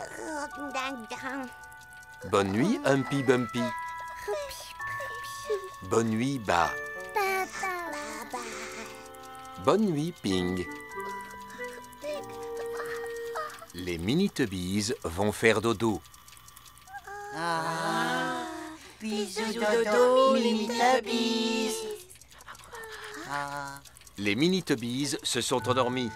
Bonne nuit, Humpy Bumpy. Bonne nuit, Ba. Bonne nuit, Ping. Les Mini-Tobies vont faire dodo. Ah, bisous dodo, Mini-Tobies. Ah. Les Mini-Tobies se sont endormis.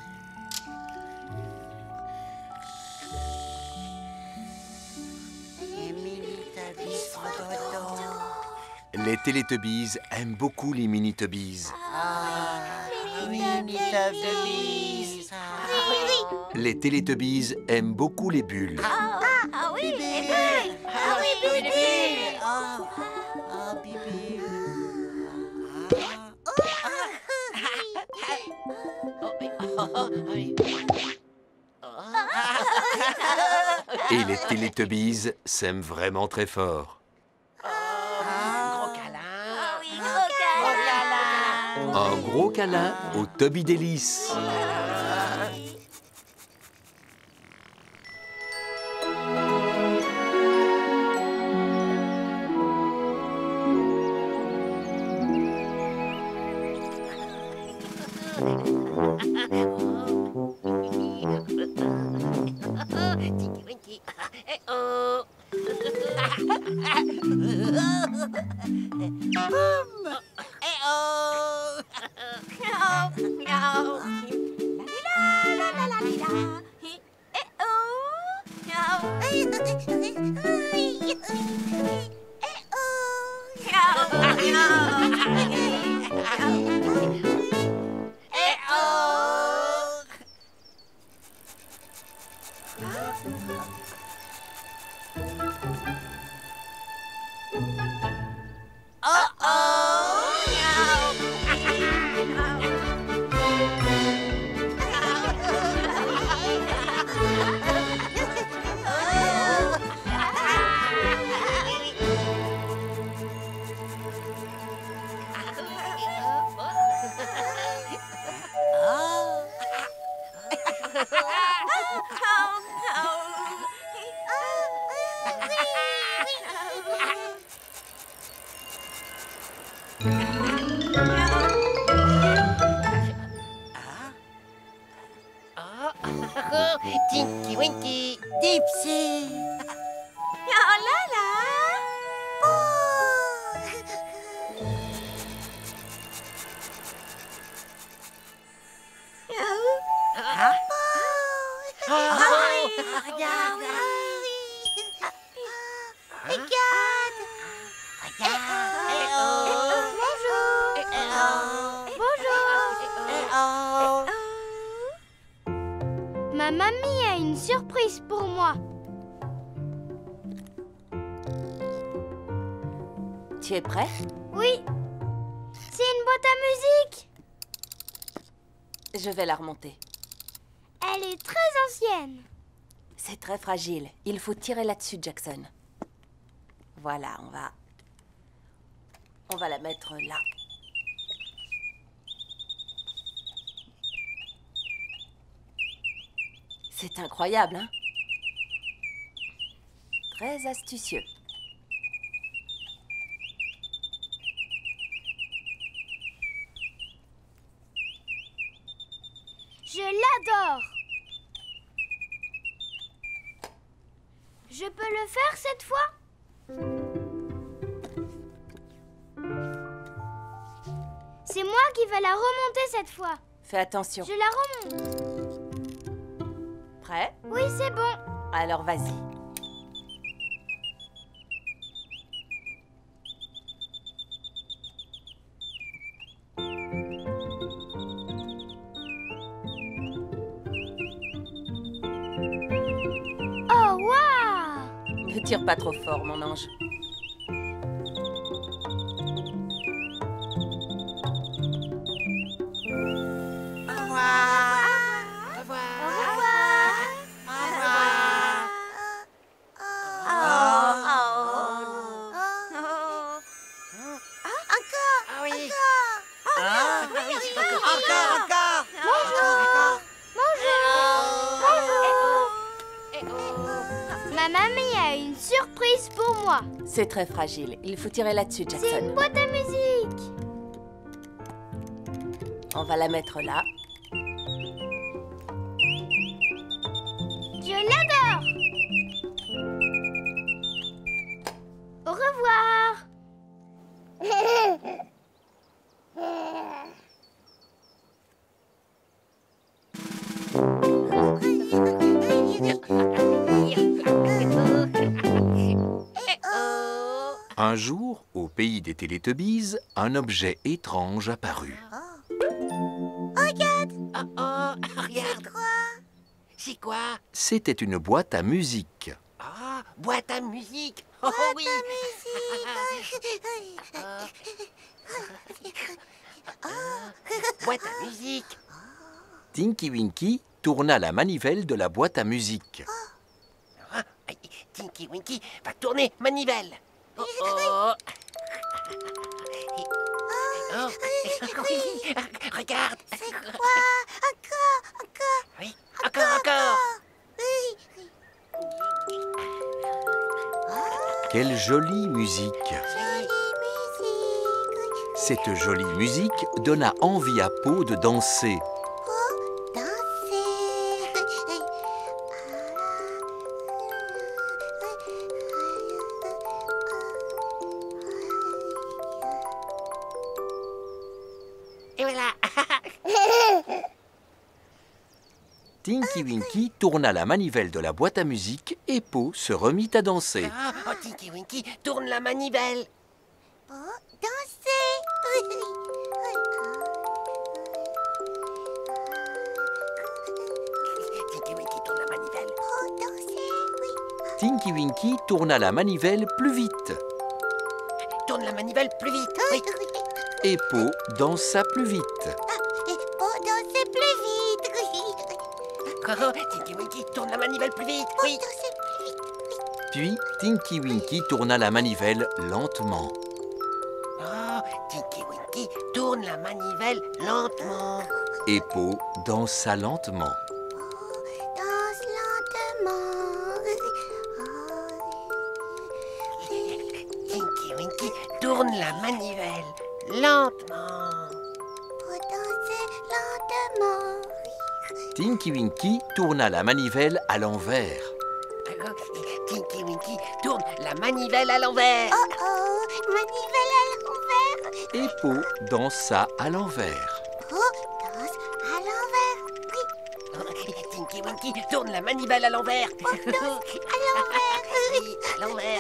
Les Mini-Tobies font dodo. Les Télétobies aiment beaucoup les Mini-Tobies. Ah, Mini-Tobies. Les Télétobies aiment beaucoup les bulles. Ah oui, les bulles. Ah oui, bébé. Ah, ah, bébé. Et les Télétobies s'aiment vraiment très fort. Gros câlin. Ah oui, gros câlin. Un gros câlin au Toby Délice. Tinky Winky. Eh oh. Eh oh. Miaou, miaou. La la la la la la. Eh oh. Miaou. Eh oh. Miaou, miaou. Eh oh. Oh oh. Tinky Winky. Dipsy. Oh là là. Regarde. Regarde. Regarde. Eh oh. Bonjour. Eh oh. Bonjour. Eh oh. Ma mamie a une surprise pour moi. Tu es prêt? Oui. C'est une boîte à musique. Je vais la remonter. Elle est très ancienne. C'est très fragile. Il faut tirer là-dessus, Jackson. Voilà, on va... On va la mettre là. C'est incroyable, hein? Très astucieux. Je l'adore. Je peux le faire cette fois? C'est moi qui vais la remonter cette fois. Fais attention. Je la remonte. prêt? Oui, c'est bon. Alors vas-y. Oh, waouh! Ne tire pas trop fort, mon ange. Au revoir. Au revoir. Au revoir. Au revoir. Ah oui. Ah, oui, encore, encore. Bonjour. Ma mamie a une surprise pour moi. C'est très fragile. Il faut tirer là-dessus, C'est Jackson. une boîte à musique. On va la mettre là. Je l'adore. Au revoir. Un jour, au pays des Télétubbies, un objet étrange apparut. Oh, oh, regarde. C'est quoi? C'était une boîte à musique. Ah, boîte à musique. Oh oui. Boîte à musique. Tinky Winky tourna la manivelle de la boîte à musique. Ah, Tinky Winky va tourner manivelle. Oh, oh. Oh, oui, regarde. C'est quoi? Encore, encore. Oui, encore, encore. Oui. Quelle jolie musique! Jolie musique. Cette jolie musique donna envie à Po de danser. Pour danser. Et voilà. Tinky Winky tourna la manivelle de la boîte à musique et Po se remit à danser. Ah, oh, Tinky Winky tourne la manivelle. Pour danser. Tinky Winky tourne la manivelle. Pour danser. Oui. Tinky Winky tourna la manivelle plus vite. Tourne la manivelle plus vite. Oui. Et Po dansa plus vite. Et pour danser plus vite. Oui. Oh, oh, Tinky Winky tourne la manivelle plus vite. Pour Oui. danser plus vite. Puis Tinky Winky tourna la manivelle lentement. Oh, Tinky Winky tourne la manivelle lentement. Et Po dansa lentement. Danse lentement. Tinky Winky tourne la manivelle lentement. Pour danser lentement. Tinky Winky tourna la manivelle à l'envers. Tinky Winky tourne la manivelle à l'envers. Oh oh, manivelle à l'envers. Et Po dansa à l'envers. Oh, danse à l'envers. Oui, Tinky Winky tourne la manivelle à l'envers. à l'envers. Oui, à l'envers.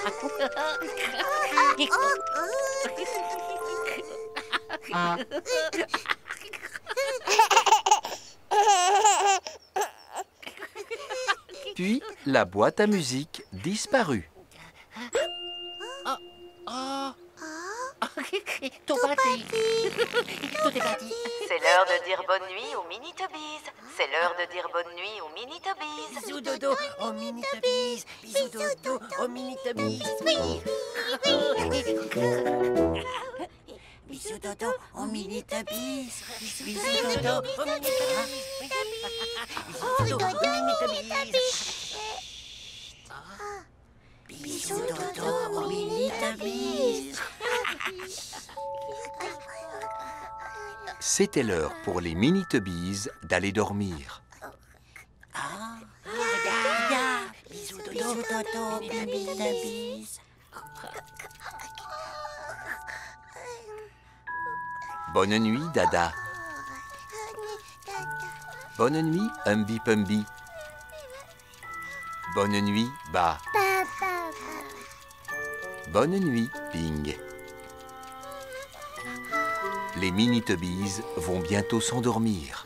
Puis la boîte à musique disparut. Oh, tout parti. Tout est parti. C'est l'heure de dire bonne nuit aux Mini-Tubbies. C'est l'heure de dire bonne nuit aux Mini-Tubbies. Bisous dodo aux Mini-Tubbies. Bisous dodo aux Mini-Tubbies. Bisous dodo aux Mini-Tubbies. Bisous dodo aux Mini-Tubbies. Bisous dodo aux Mini-Tubbies. Bisous dodo aux Mini-Tubbies. C'était l'heure pour les Mini-Tubbies d'aller dormir. Regarde. Bisous dodo aux Mini-Tubbies. Bonne nuit, Dada. Bonne nuit, Humby Pumby. Bonne nuit, Ba. Pa, pa, pa. Bonne nuit, Ping. Les Mini-Tubbies vont bientôt s'endormir.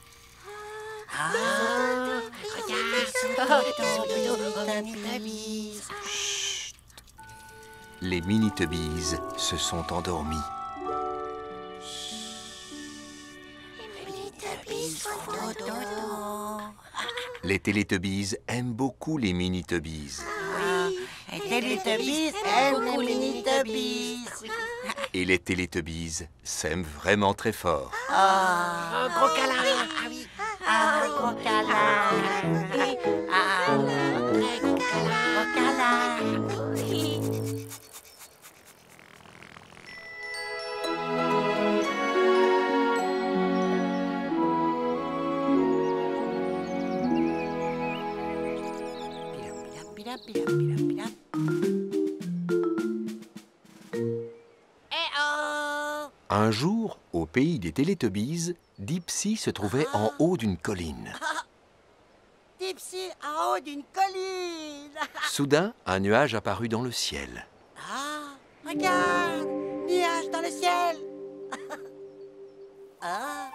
Chut. Les Mini-Tubbies se sont endormis. Les Télétubbies aiment beaucoup les Mini-Tubbies. Les Télétubbies aiment les Mini-Tubbies. Et les Télétubbies s'aiment vraiment très fort. Ah, Un gros câlin. un gros câlin. Ah, un très gros câlin. Pila, pila, pila, pila. Eh oh! Un jour, au pays des Télétubbies, Dipsy se trouvait en haut d'une colline. Dipsy en haut d'une colline. Soudain, un nuage apparut dans le ciel. Ah, regarde, nuage dans le ciel. Ah.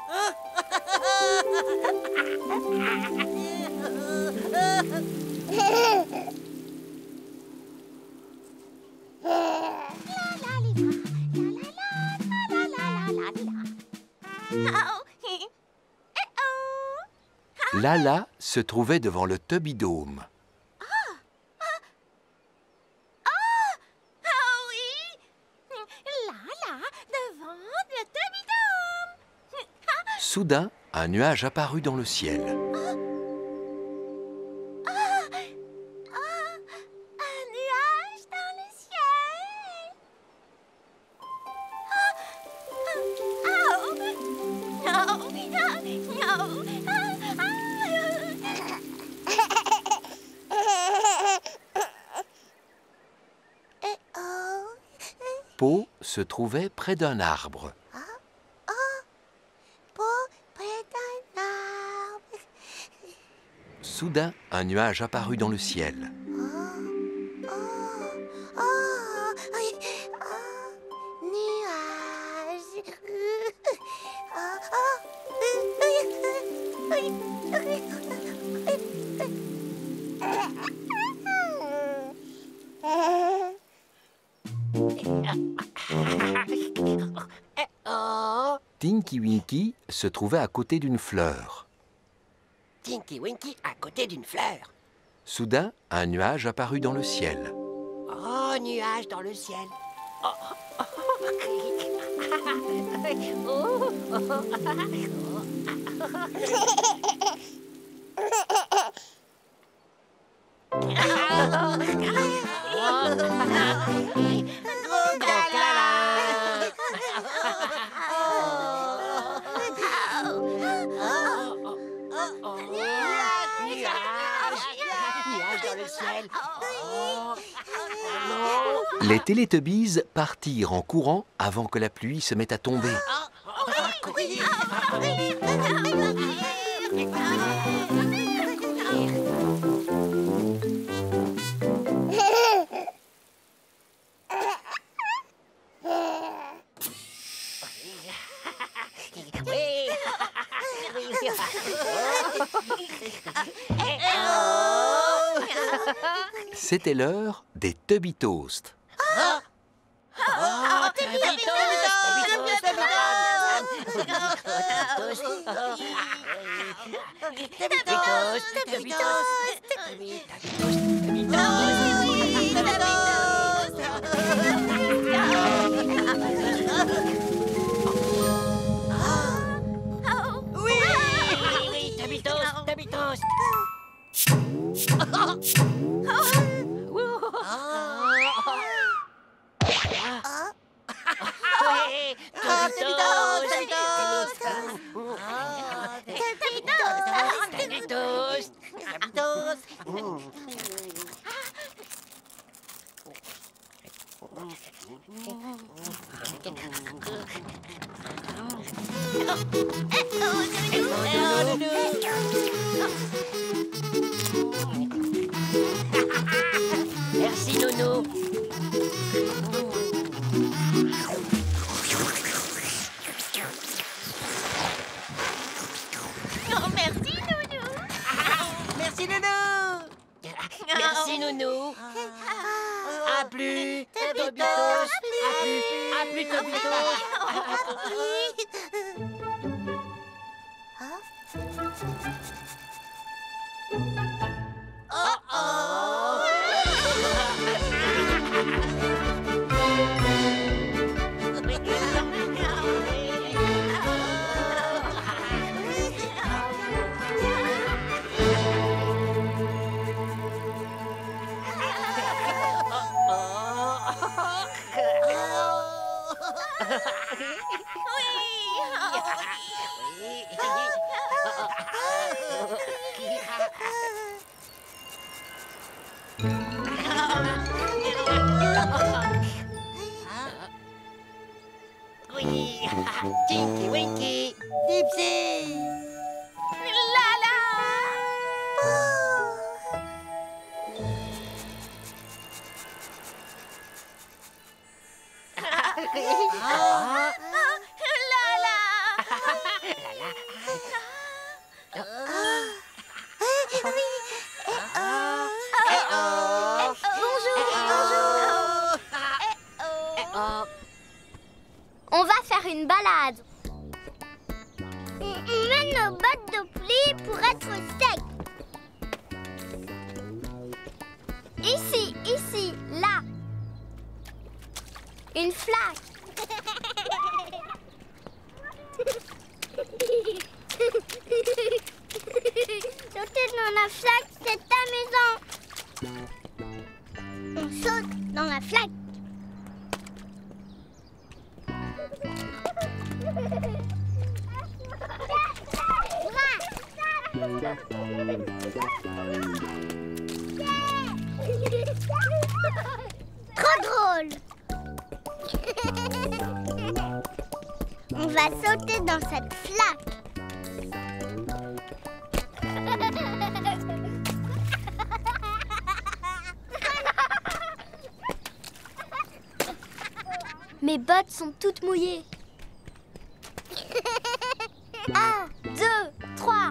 Lala se trouvait devant le Tubbydome. Oh oui! Là, là, devant le Tubbydome! Soudain, un nuage apparut dans le ciel. Un nuage dans le ciel! Oh! Non! Non! Eh oh. Po se trouvait près d'un arbre. Po, près d'un arbre. Soudain, un nuage apparut dans le ciel. Oh, oh, oui, oh, nuage. Oh, oh, oui, oui, Eh oh! Tinky Winky se trouvait à côté d'une fleur. Tinky Winky à côté d'une fleur. Soudain, un nuage apparut dans le ciel. Oh, nuage dans le ciel. Oh, oh, Gros câlin. Nuage dans le ciel. Les Télétubbies partirent en courant avant que la pluie se mette à tomber. C'était l'heure des Tubby Toast. Merci, Nounou. À plus, Tobitos. À plus, à plus, Tobitos. Oui, Tinky Winky, Dipsy. Lala. Ah. Lala. Bonjour, bonjour. On va faire une balade. On, on met nos bottes de pluie pour être sec. Ici, ici, là. Une flaque. Sauter dans la flaque, c'est amusant. On saute dans la flaque. Trop drôle. On va sauter dans cette flaque. Mes bottes sont toutes mouillées. Un, deux, trois.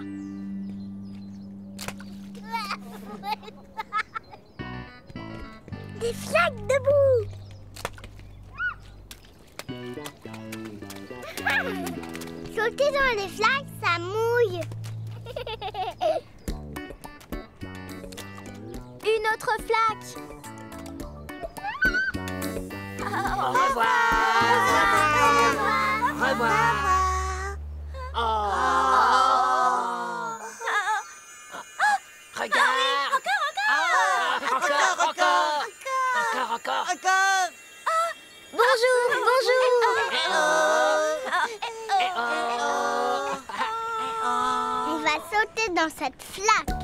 Des flaques debout. Sauter dans les flaques, ça mouille. Une autre flaque. Au revoir. Au revoir. Oh. Regarde. Encore, encore, encore. Encore, encore. Encore. Bonjour, bonjour. On va sauter dans cette flaque.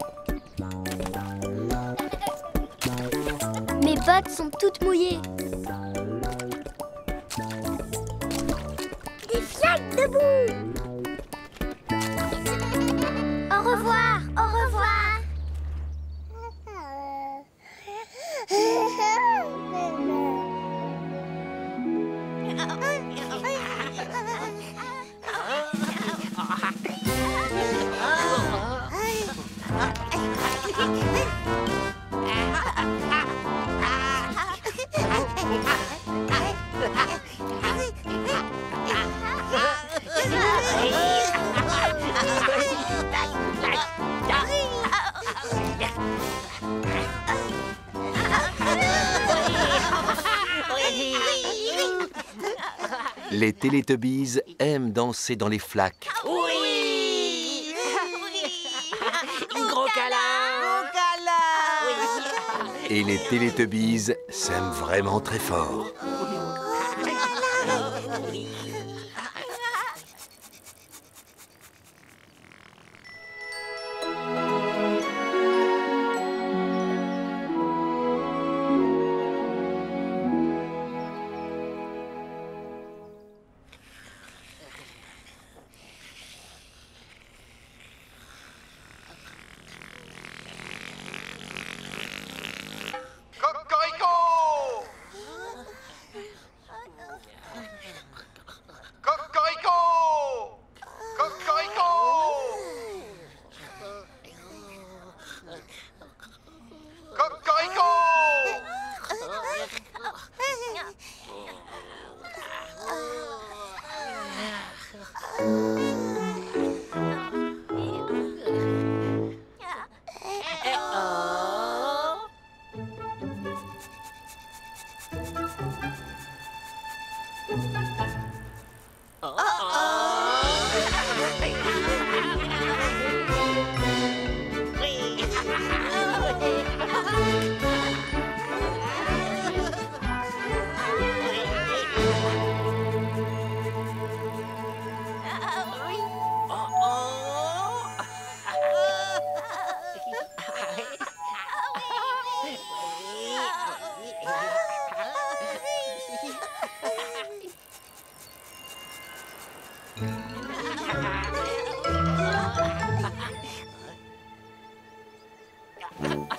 Mes bottes sont toutes mouillées. Des flaques debout. Au revoir, au revoir. Les Télétubbies aiment danser dans les flaques. Oui. Gros câlin. Câlin. Et les Télétubbies s'aiment vraiment très fort.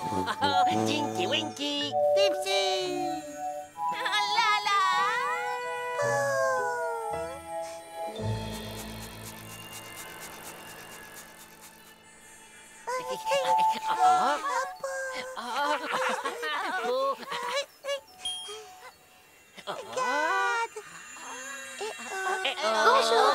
Tinky Winky. Dipsy. Lala. Bonjour,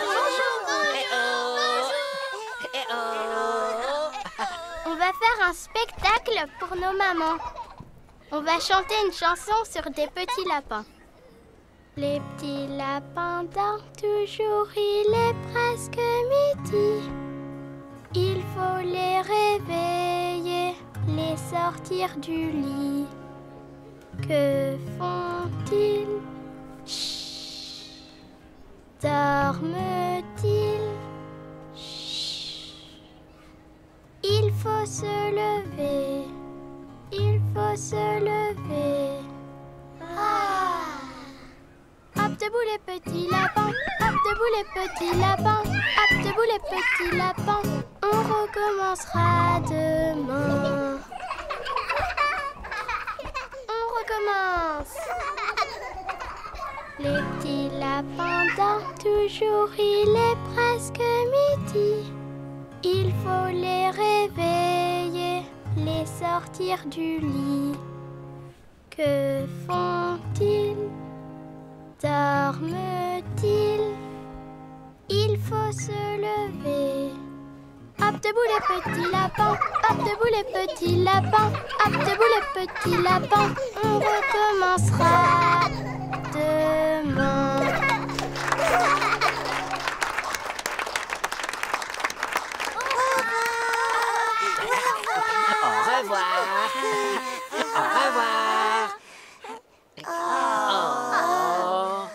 On va faire un spectacle pour nos mamans. On va chanter une chanson sur des petits lapins. Les petits lapins dorment toujours, il est presque midi. Il faut les réveiller, les sortir du lit. Que font-ils? Chut. Dorment-ils? Chut. Il faut se lever, il faut se lever. Ah. Hop debout les petits lapins, hop debout les petits lapins, hop debout les petits lapins. On recommencera demain. On recommence. Les petits lapins dorment toujours, il est presque midi. Il faut les réveiller, les sortir du lit. Que font-ils? Dorment-ils? Il faut se lever. Hop debout les petits lapins, hop debout les petits lapins, hop debout les petits lapins. On recommencera demain. Au revoir. Au revoir. Oh.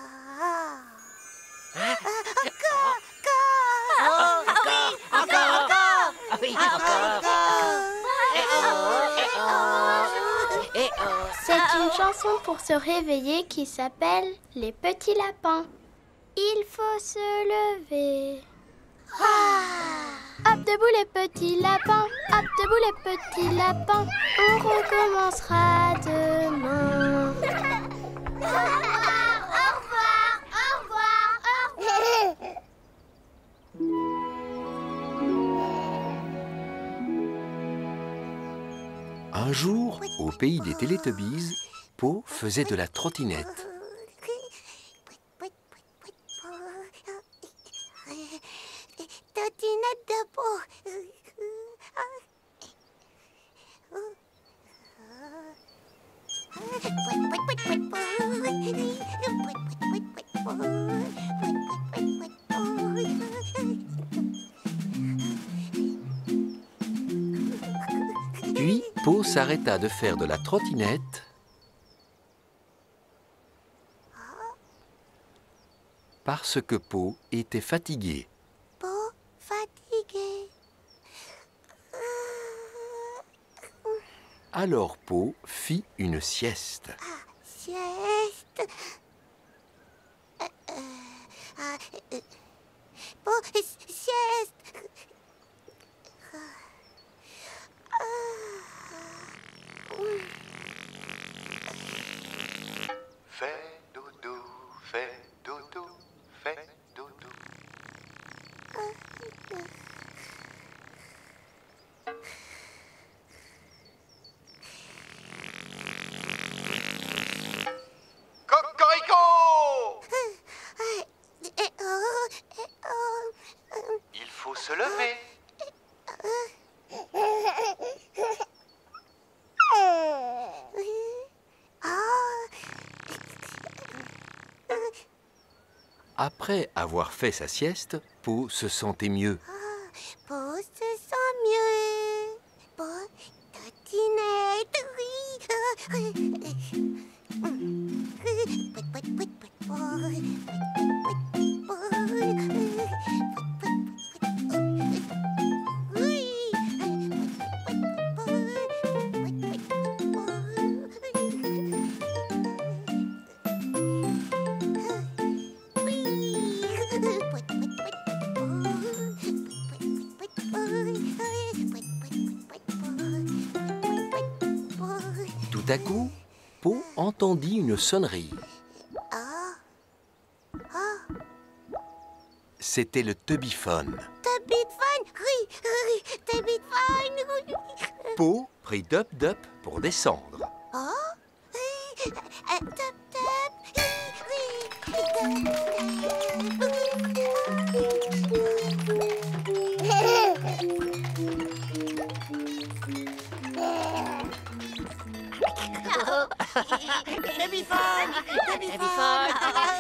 C'est une chanson pour se réveiller qui s'appelle Les petits lapins. Il faut se lever. Hop debout les petits lapins, hop debout les petits lapins. On recommencera demain. Au revoir, au revoir, au revoir, au revoir. Un jour, au pays des Télétubbies, Po faisait de la trottinette. Trottinette de peau. Puis, Po s'arrêta de faire de la trottinette parce que Po était fatigué. Po fatigué. Alors Po fit une sieste. Ah, sieste. Euh, euh, ah, euh, Po, sieste. Fais dodo, fais dodo, fais dodo. Cocorico! Il faut se lever. Après avoir fait sa sieste, Po se sentait mieux. Po se sent mieux. Po, trottinette, oui. Tout à coup, Po entendit une sonnerie. C'était le Tubbyphone. Tubbyphone, oui, oui, Tubbyphone, oui. Po prit Dup Dup pour descendre. Oh, oui, euh, Dup Dup, oui, Tubbyphone, Tubbyphone,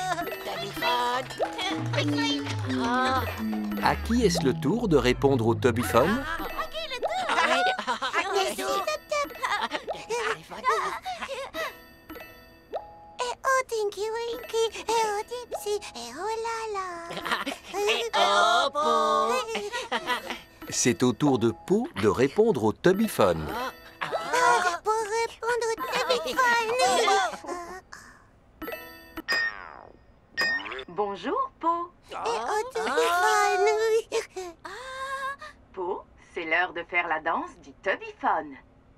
Tubbyphone. Ah, À qui est-ce le tour de répondre au Tubbyphone? Eh oh, Tinky Winky, eh oh, Dipsy, eh oh là là. Eh oh, Po. C'est au tour de Po de répondre au Tubbyphone. Ah, pour répondre au Tubbyphone. Bonjour, Po. Eh oh, Tubbyphone, oui. Po, c'est l'heure de faire la danse du Tubbyphone.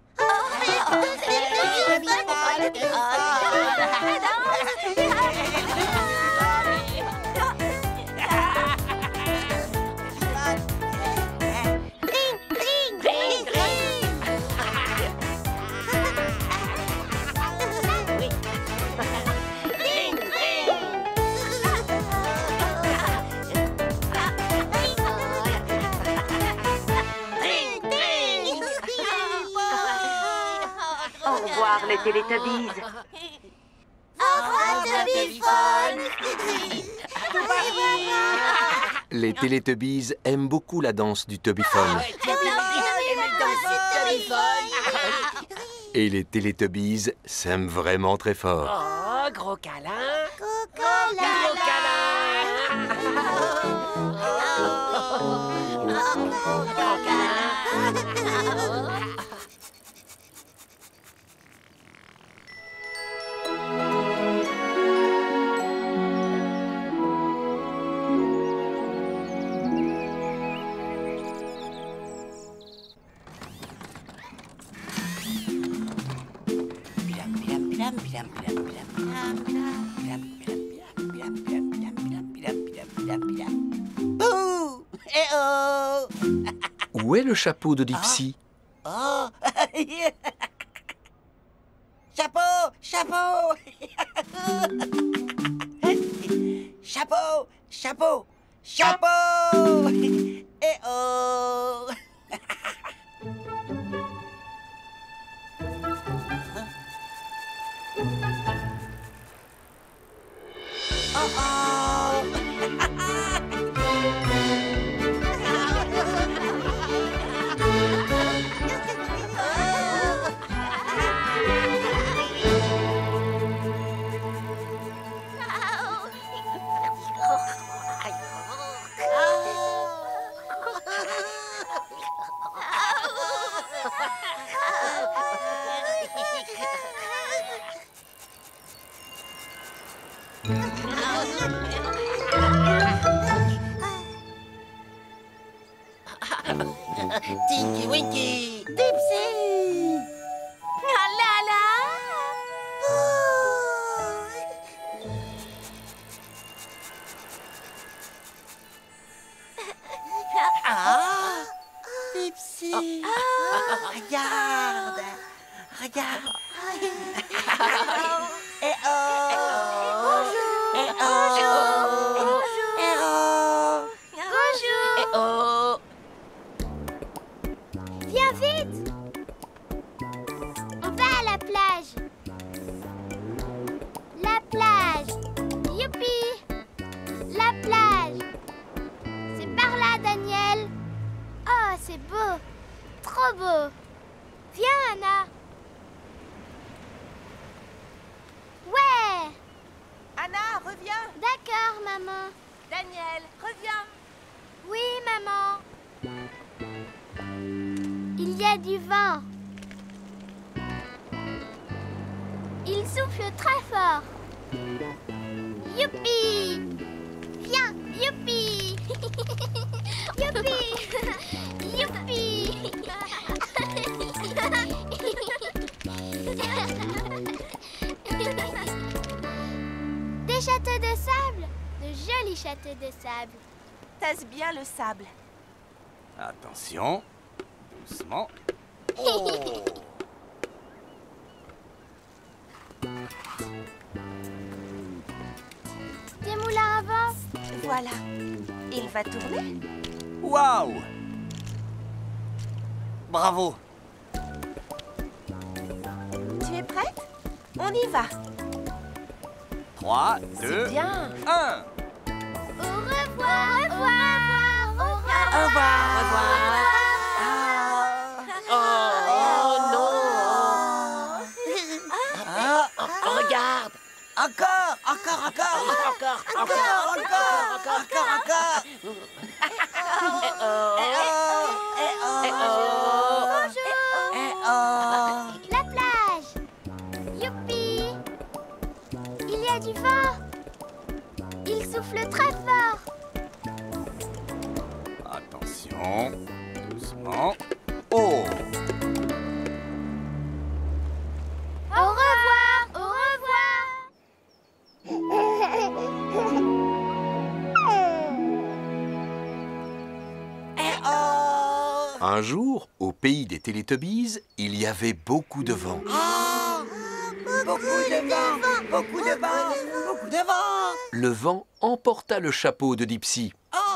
Au revoir, les Télétubbies. Au revoir, Tubbyphone. Les Télétubbies aiment beaucoup la danse du Tubbyphone. Et les Télétubbies s'aiment vraiment très fort. Oh, gros câlin. Coco, Gros câlin. Gros câlin. Bouh! Eh oh! Où est le chapeau de Dipsy? Oh! Chapeau! Chapeau! Chapeau! Chapeau! Chapeau! Eh oh! Oh oh! Tinky Winky! Dipsy! Ah là là. Ah! Dipsy! Regarde! Regarde! Eh oh! Bonjour. Eh oh! Eh oh! Bonjour. Eh oh. Viens vite. On va à la plage. La plage. Youpi. La plage. C'est par là, Daniel. Oh, c'est beau. Trop beau. Viens, Anna. Ouais. Anna, reviens. D'accord, maman. Daniel, reviens. Oui, maman. Il y a du vent. Il souffle très fort. Youpi! Viens, youpi! Youpi! Youpi! joli château de sable. Tasse bien le sable. Attention. Doucement. Oh. Des moulins à vent. Voilà. Il va tourner. Waouh! Bravo! Tu es prête? On y va. trois, deux, Bien. un. Au revoir. Au revoir. Au revoir. Au revoir. Au revoir. Oh, oh non. Ah, Oh, regarde. encore, encore, encore, Encore, encore, encore, encore, encore. Eh oh. Eh oh, Eh oh. eh oh. La plage. Youpi. Il y a du vent. Il souffle très fort. Attention. Doucement. Oh! Au revoir. Au revoir. Eh oh. Un jour, au pays des Télétubbies, il y avait beaucoup de vent. Ah, beaucoup de vent, beaucoup de vent, beaucoup de vent. Le vent emporta le chapeau de Dipsy. Oh.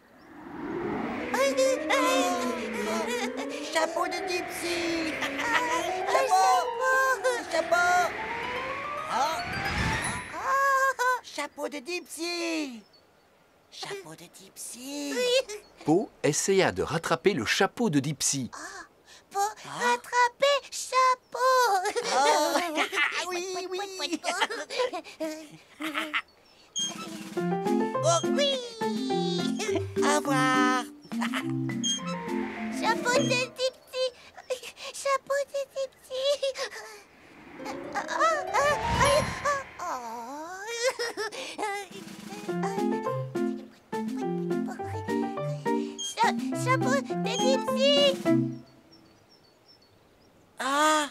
Chapeau de Dipsy. Chapeau. Chapeau. Ah. Chapeau de Dipsy. Chapeau de Dipsy. Po essaya de rattraper le chapeau de Dipsy. Pour rattraper chapeau. Ah, oui, oui. Oh, oui. Au revoir. Chapeau de Dipsy. Chapeau de Dipsy. Cha- Chapeau de Dipsy. Ah.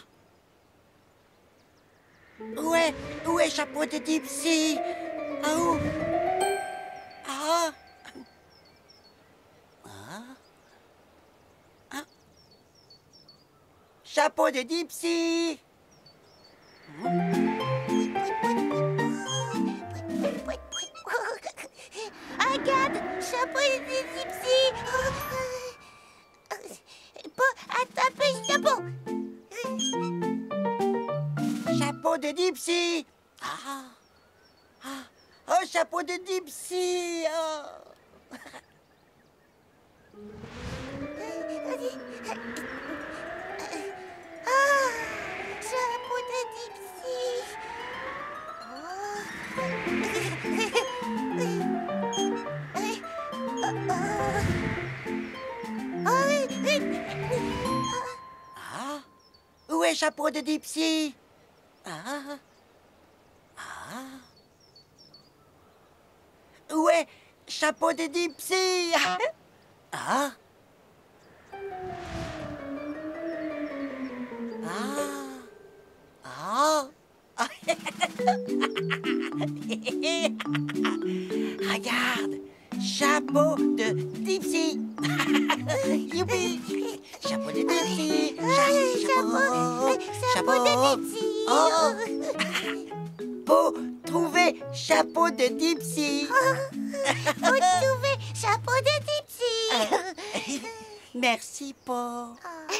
Où est, où est chapeau de Dipsy? Ah, où? Ah. Ah. Ah. Chapeau de Dipsy. Regarde, chapeau de Dipsy. Pour attraper chapeau. Chapeau de Dipsy. Ah. Ah. Oh, chapeau de Dipsy. Oh. Ah, chapeau de Dipsy. Ah. Où est chapeau de Dipsy? Ah. Ah. Où est chapeau de Dipsy? Ah. Ah. Ah. Regarde, chapeau de Dipsy. Youpi. Chapeau de Dipsy. Cha- chapeau. Chapeau de Dipsy. Oh. Pour trouver chapeau de Dipsy. Vous trouvez chapeau de Dipsy. Merci, Po.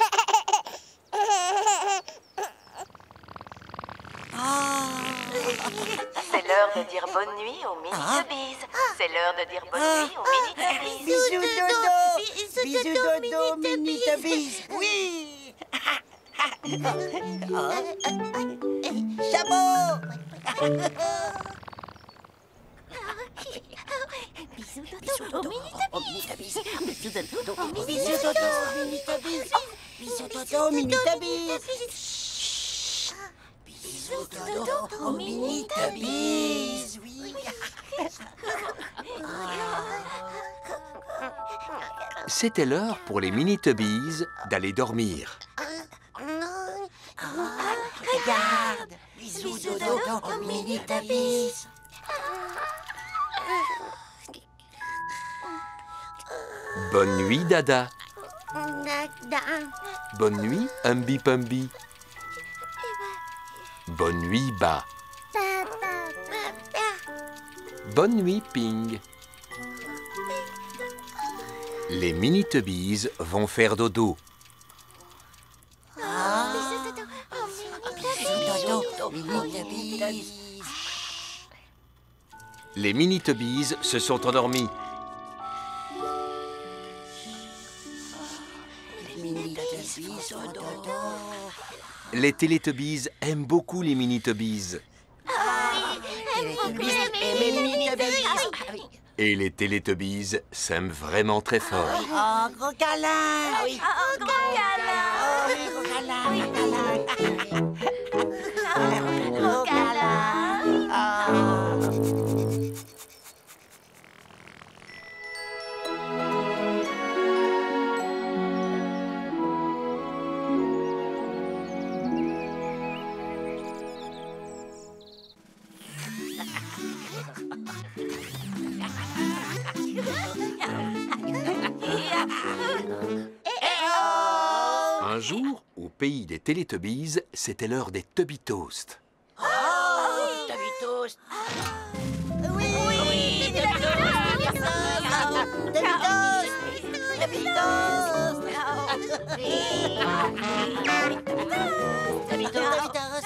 Ah. C'est l'heure de dire bonne nuit aux Mini-Tubbies. C'est l'heure de dire bonne nuit aux Mini-Tubbies. Bisous, dodo. Bisous, Bisous, dodo, dodo, Mini-Tubbies. Mini-Tubbies. Oui. Chapeau. Bisous, dodo. Oh, Mini-Tubbies. Bisous, dodo. Bisous, dodo, Mini-Tubbies. Bisous, dodo, Mini-Tubbies. Bisous, dodo, oh, Mini-Tubbies. Oui. C'était l'heure pour les Mini-Tubbies d'aller dormir. Regarde. Bisous, dodo, oh, Mini-Tubbies. Bonne nuit, Dada. Dada. Bonne nuit, Humby Pumby. Bonne nuit, Ba. Bonne nuit, Ping. Les Mini-Tubbies vont faire dodo. Les Mini-Tubbies se sont endormis. Les Télétubbies aiment beaucoup les Mini-Tubbies. Et les Télétubbies s'aiment vraiment très fort. Oh, gros câlin. Ah oui. Oh, gros câlin. Oh, oui, gros câlin, gros câlin. Gros câlin. Un jour, au pays des Télétubbies, c'était l'heure des Tubby Toast. Oh, Tubby Toast. Oui, Oui, Tubby Toast. Tubby Toast. Tubby Toast. Tubby Toast.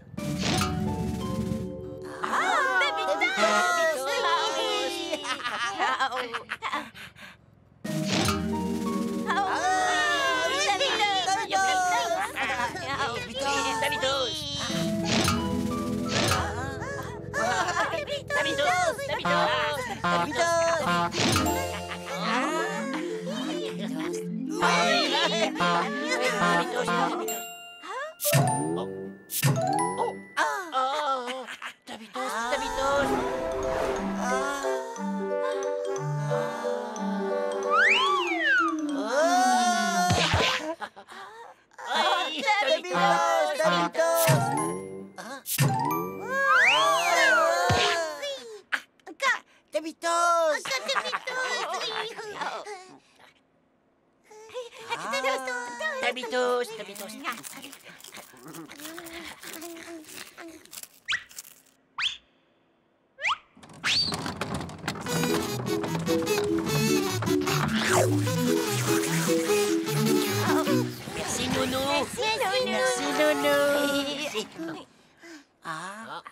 Merci, Nounou. Merci, Nounou. Ah.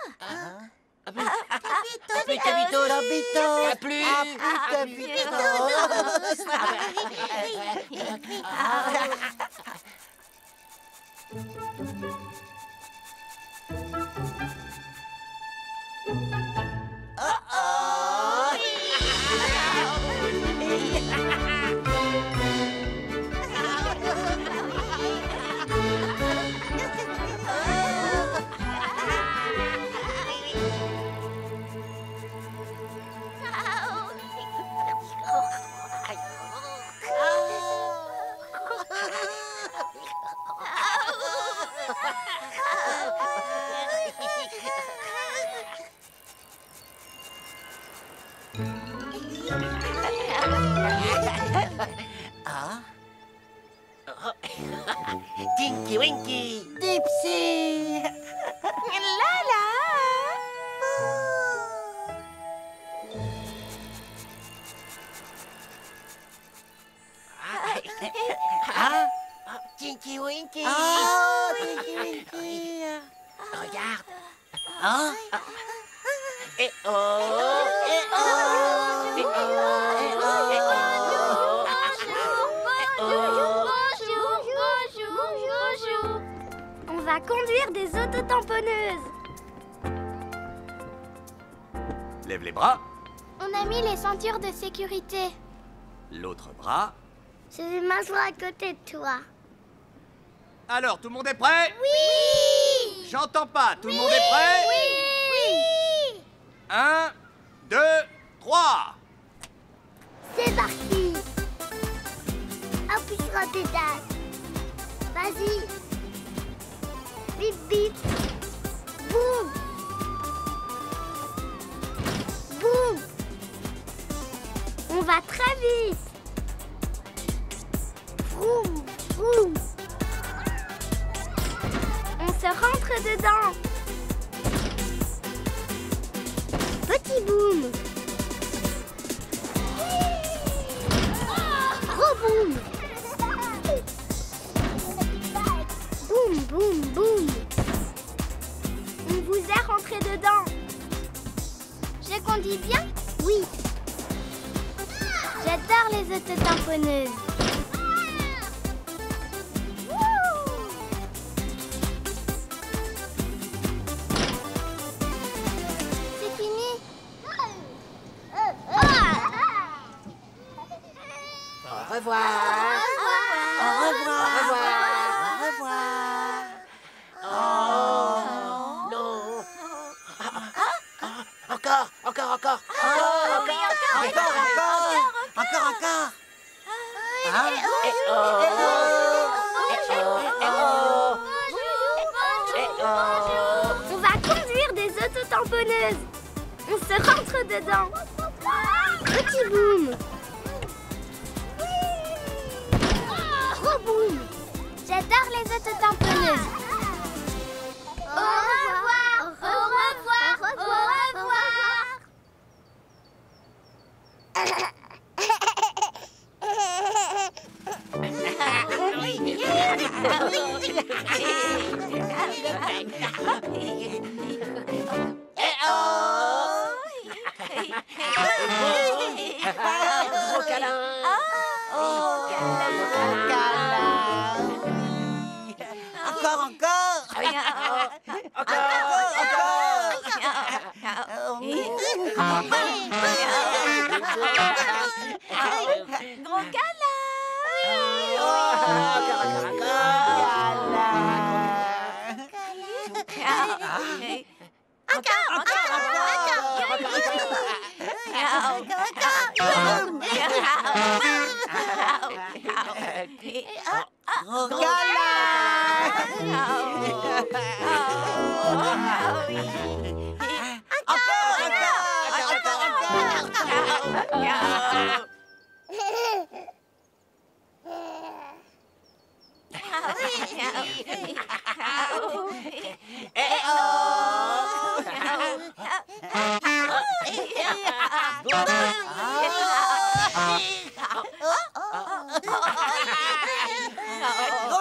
Plus Tubby Toast. Tubby Toast. A plus. Ah, plus Tubby Toast. Ah. Tinky Winky. Dipsy. Lala. Ah. Tinky Winky. Oh, Tinky Winky. Regarde. Ah. Eh oh. Eh oh. Eh oh. Eh oh. Eh oh. Bonjour, bonjour, bonjour. On va conduire des autotamponneuses. Lève les bras. On a mis les ceintures de sécurité. L'autre bras. Je vais m'asseoir à côté de toi. Alors, tout le monde est prêt? Oui. J'entends pas. Tout le monde est prêt? Oui. Un, deux, trois. C'est parti. Appuie sur un pédale. Vas-y. Bip bip. Boum. Boum. On va très vite. se rentre dedans. Petit boum. Gros boum. Boum, boum, boum. On vous est rentré dedans. Je conduis bien? Oui. J'adore les autotamponneuses. C'est fini. Au revoir. Au revoir. Au revoir. Au revoir. Oh, non. Encore, encore, encore. Encore, encore, encore, encore. Hein? Eh oh. Eh oh. Eh oh. Eh oh. On va conduire des autotamponneuses. On se rentre dedans. Petit boum. Gros boum. J'adore les autotamponneuses. Au revoir. Au revoir. Au revoir. Gros câlin. Oh, encore, encore. Encore, Gros câlin. Encore, encore, Gros câlin. Gros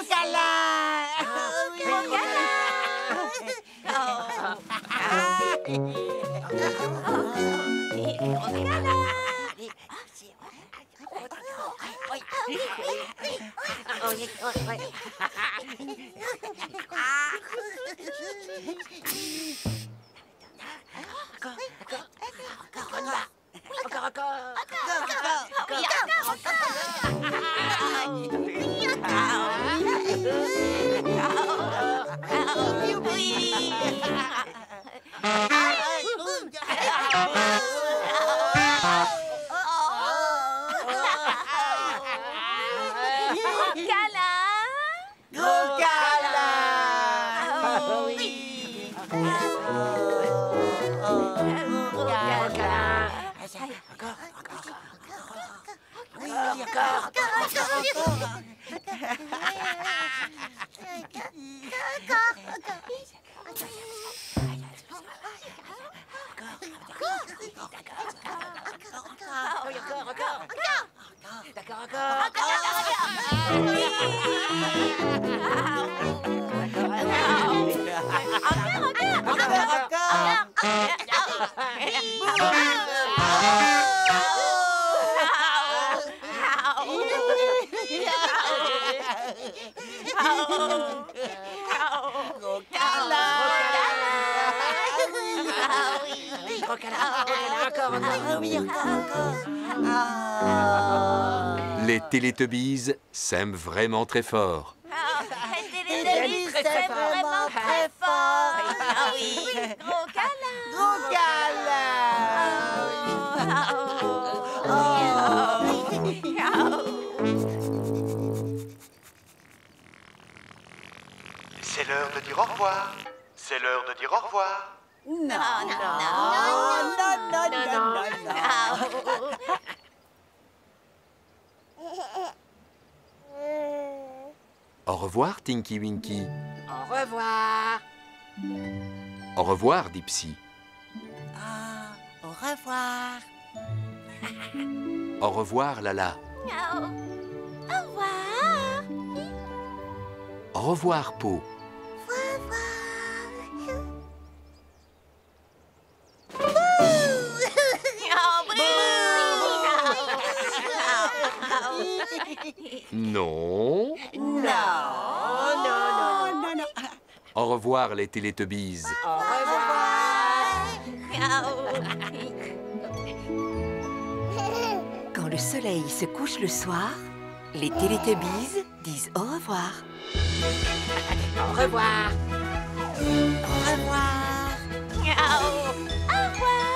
Les Télétobies s'aiment vraiment très fort. Les Télétobies, c'est vraiment très fort. Ah oui, gros câlin. Gros câlin. C'est l'heure de dire au revoir. C'est l'heure de dire au revoir. Non, non, non, non, non, non, non. Au revoir, Tinky Winky. Au Au revoir. Au revoir, dit Psy. Ah, au revoir. Au revoir, Lala. Au revoir. Au revoir, Po. Non. Non, non, non, non, non. Au revoir, les Télétubbies. Au revoir. Quand le soleil se couche le soir, les Télétubbies disent au revoir. Au revoir. Au revoir. Au revoir.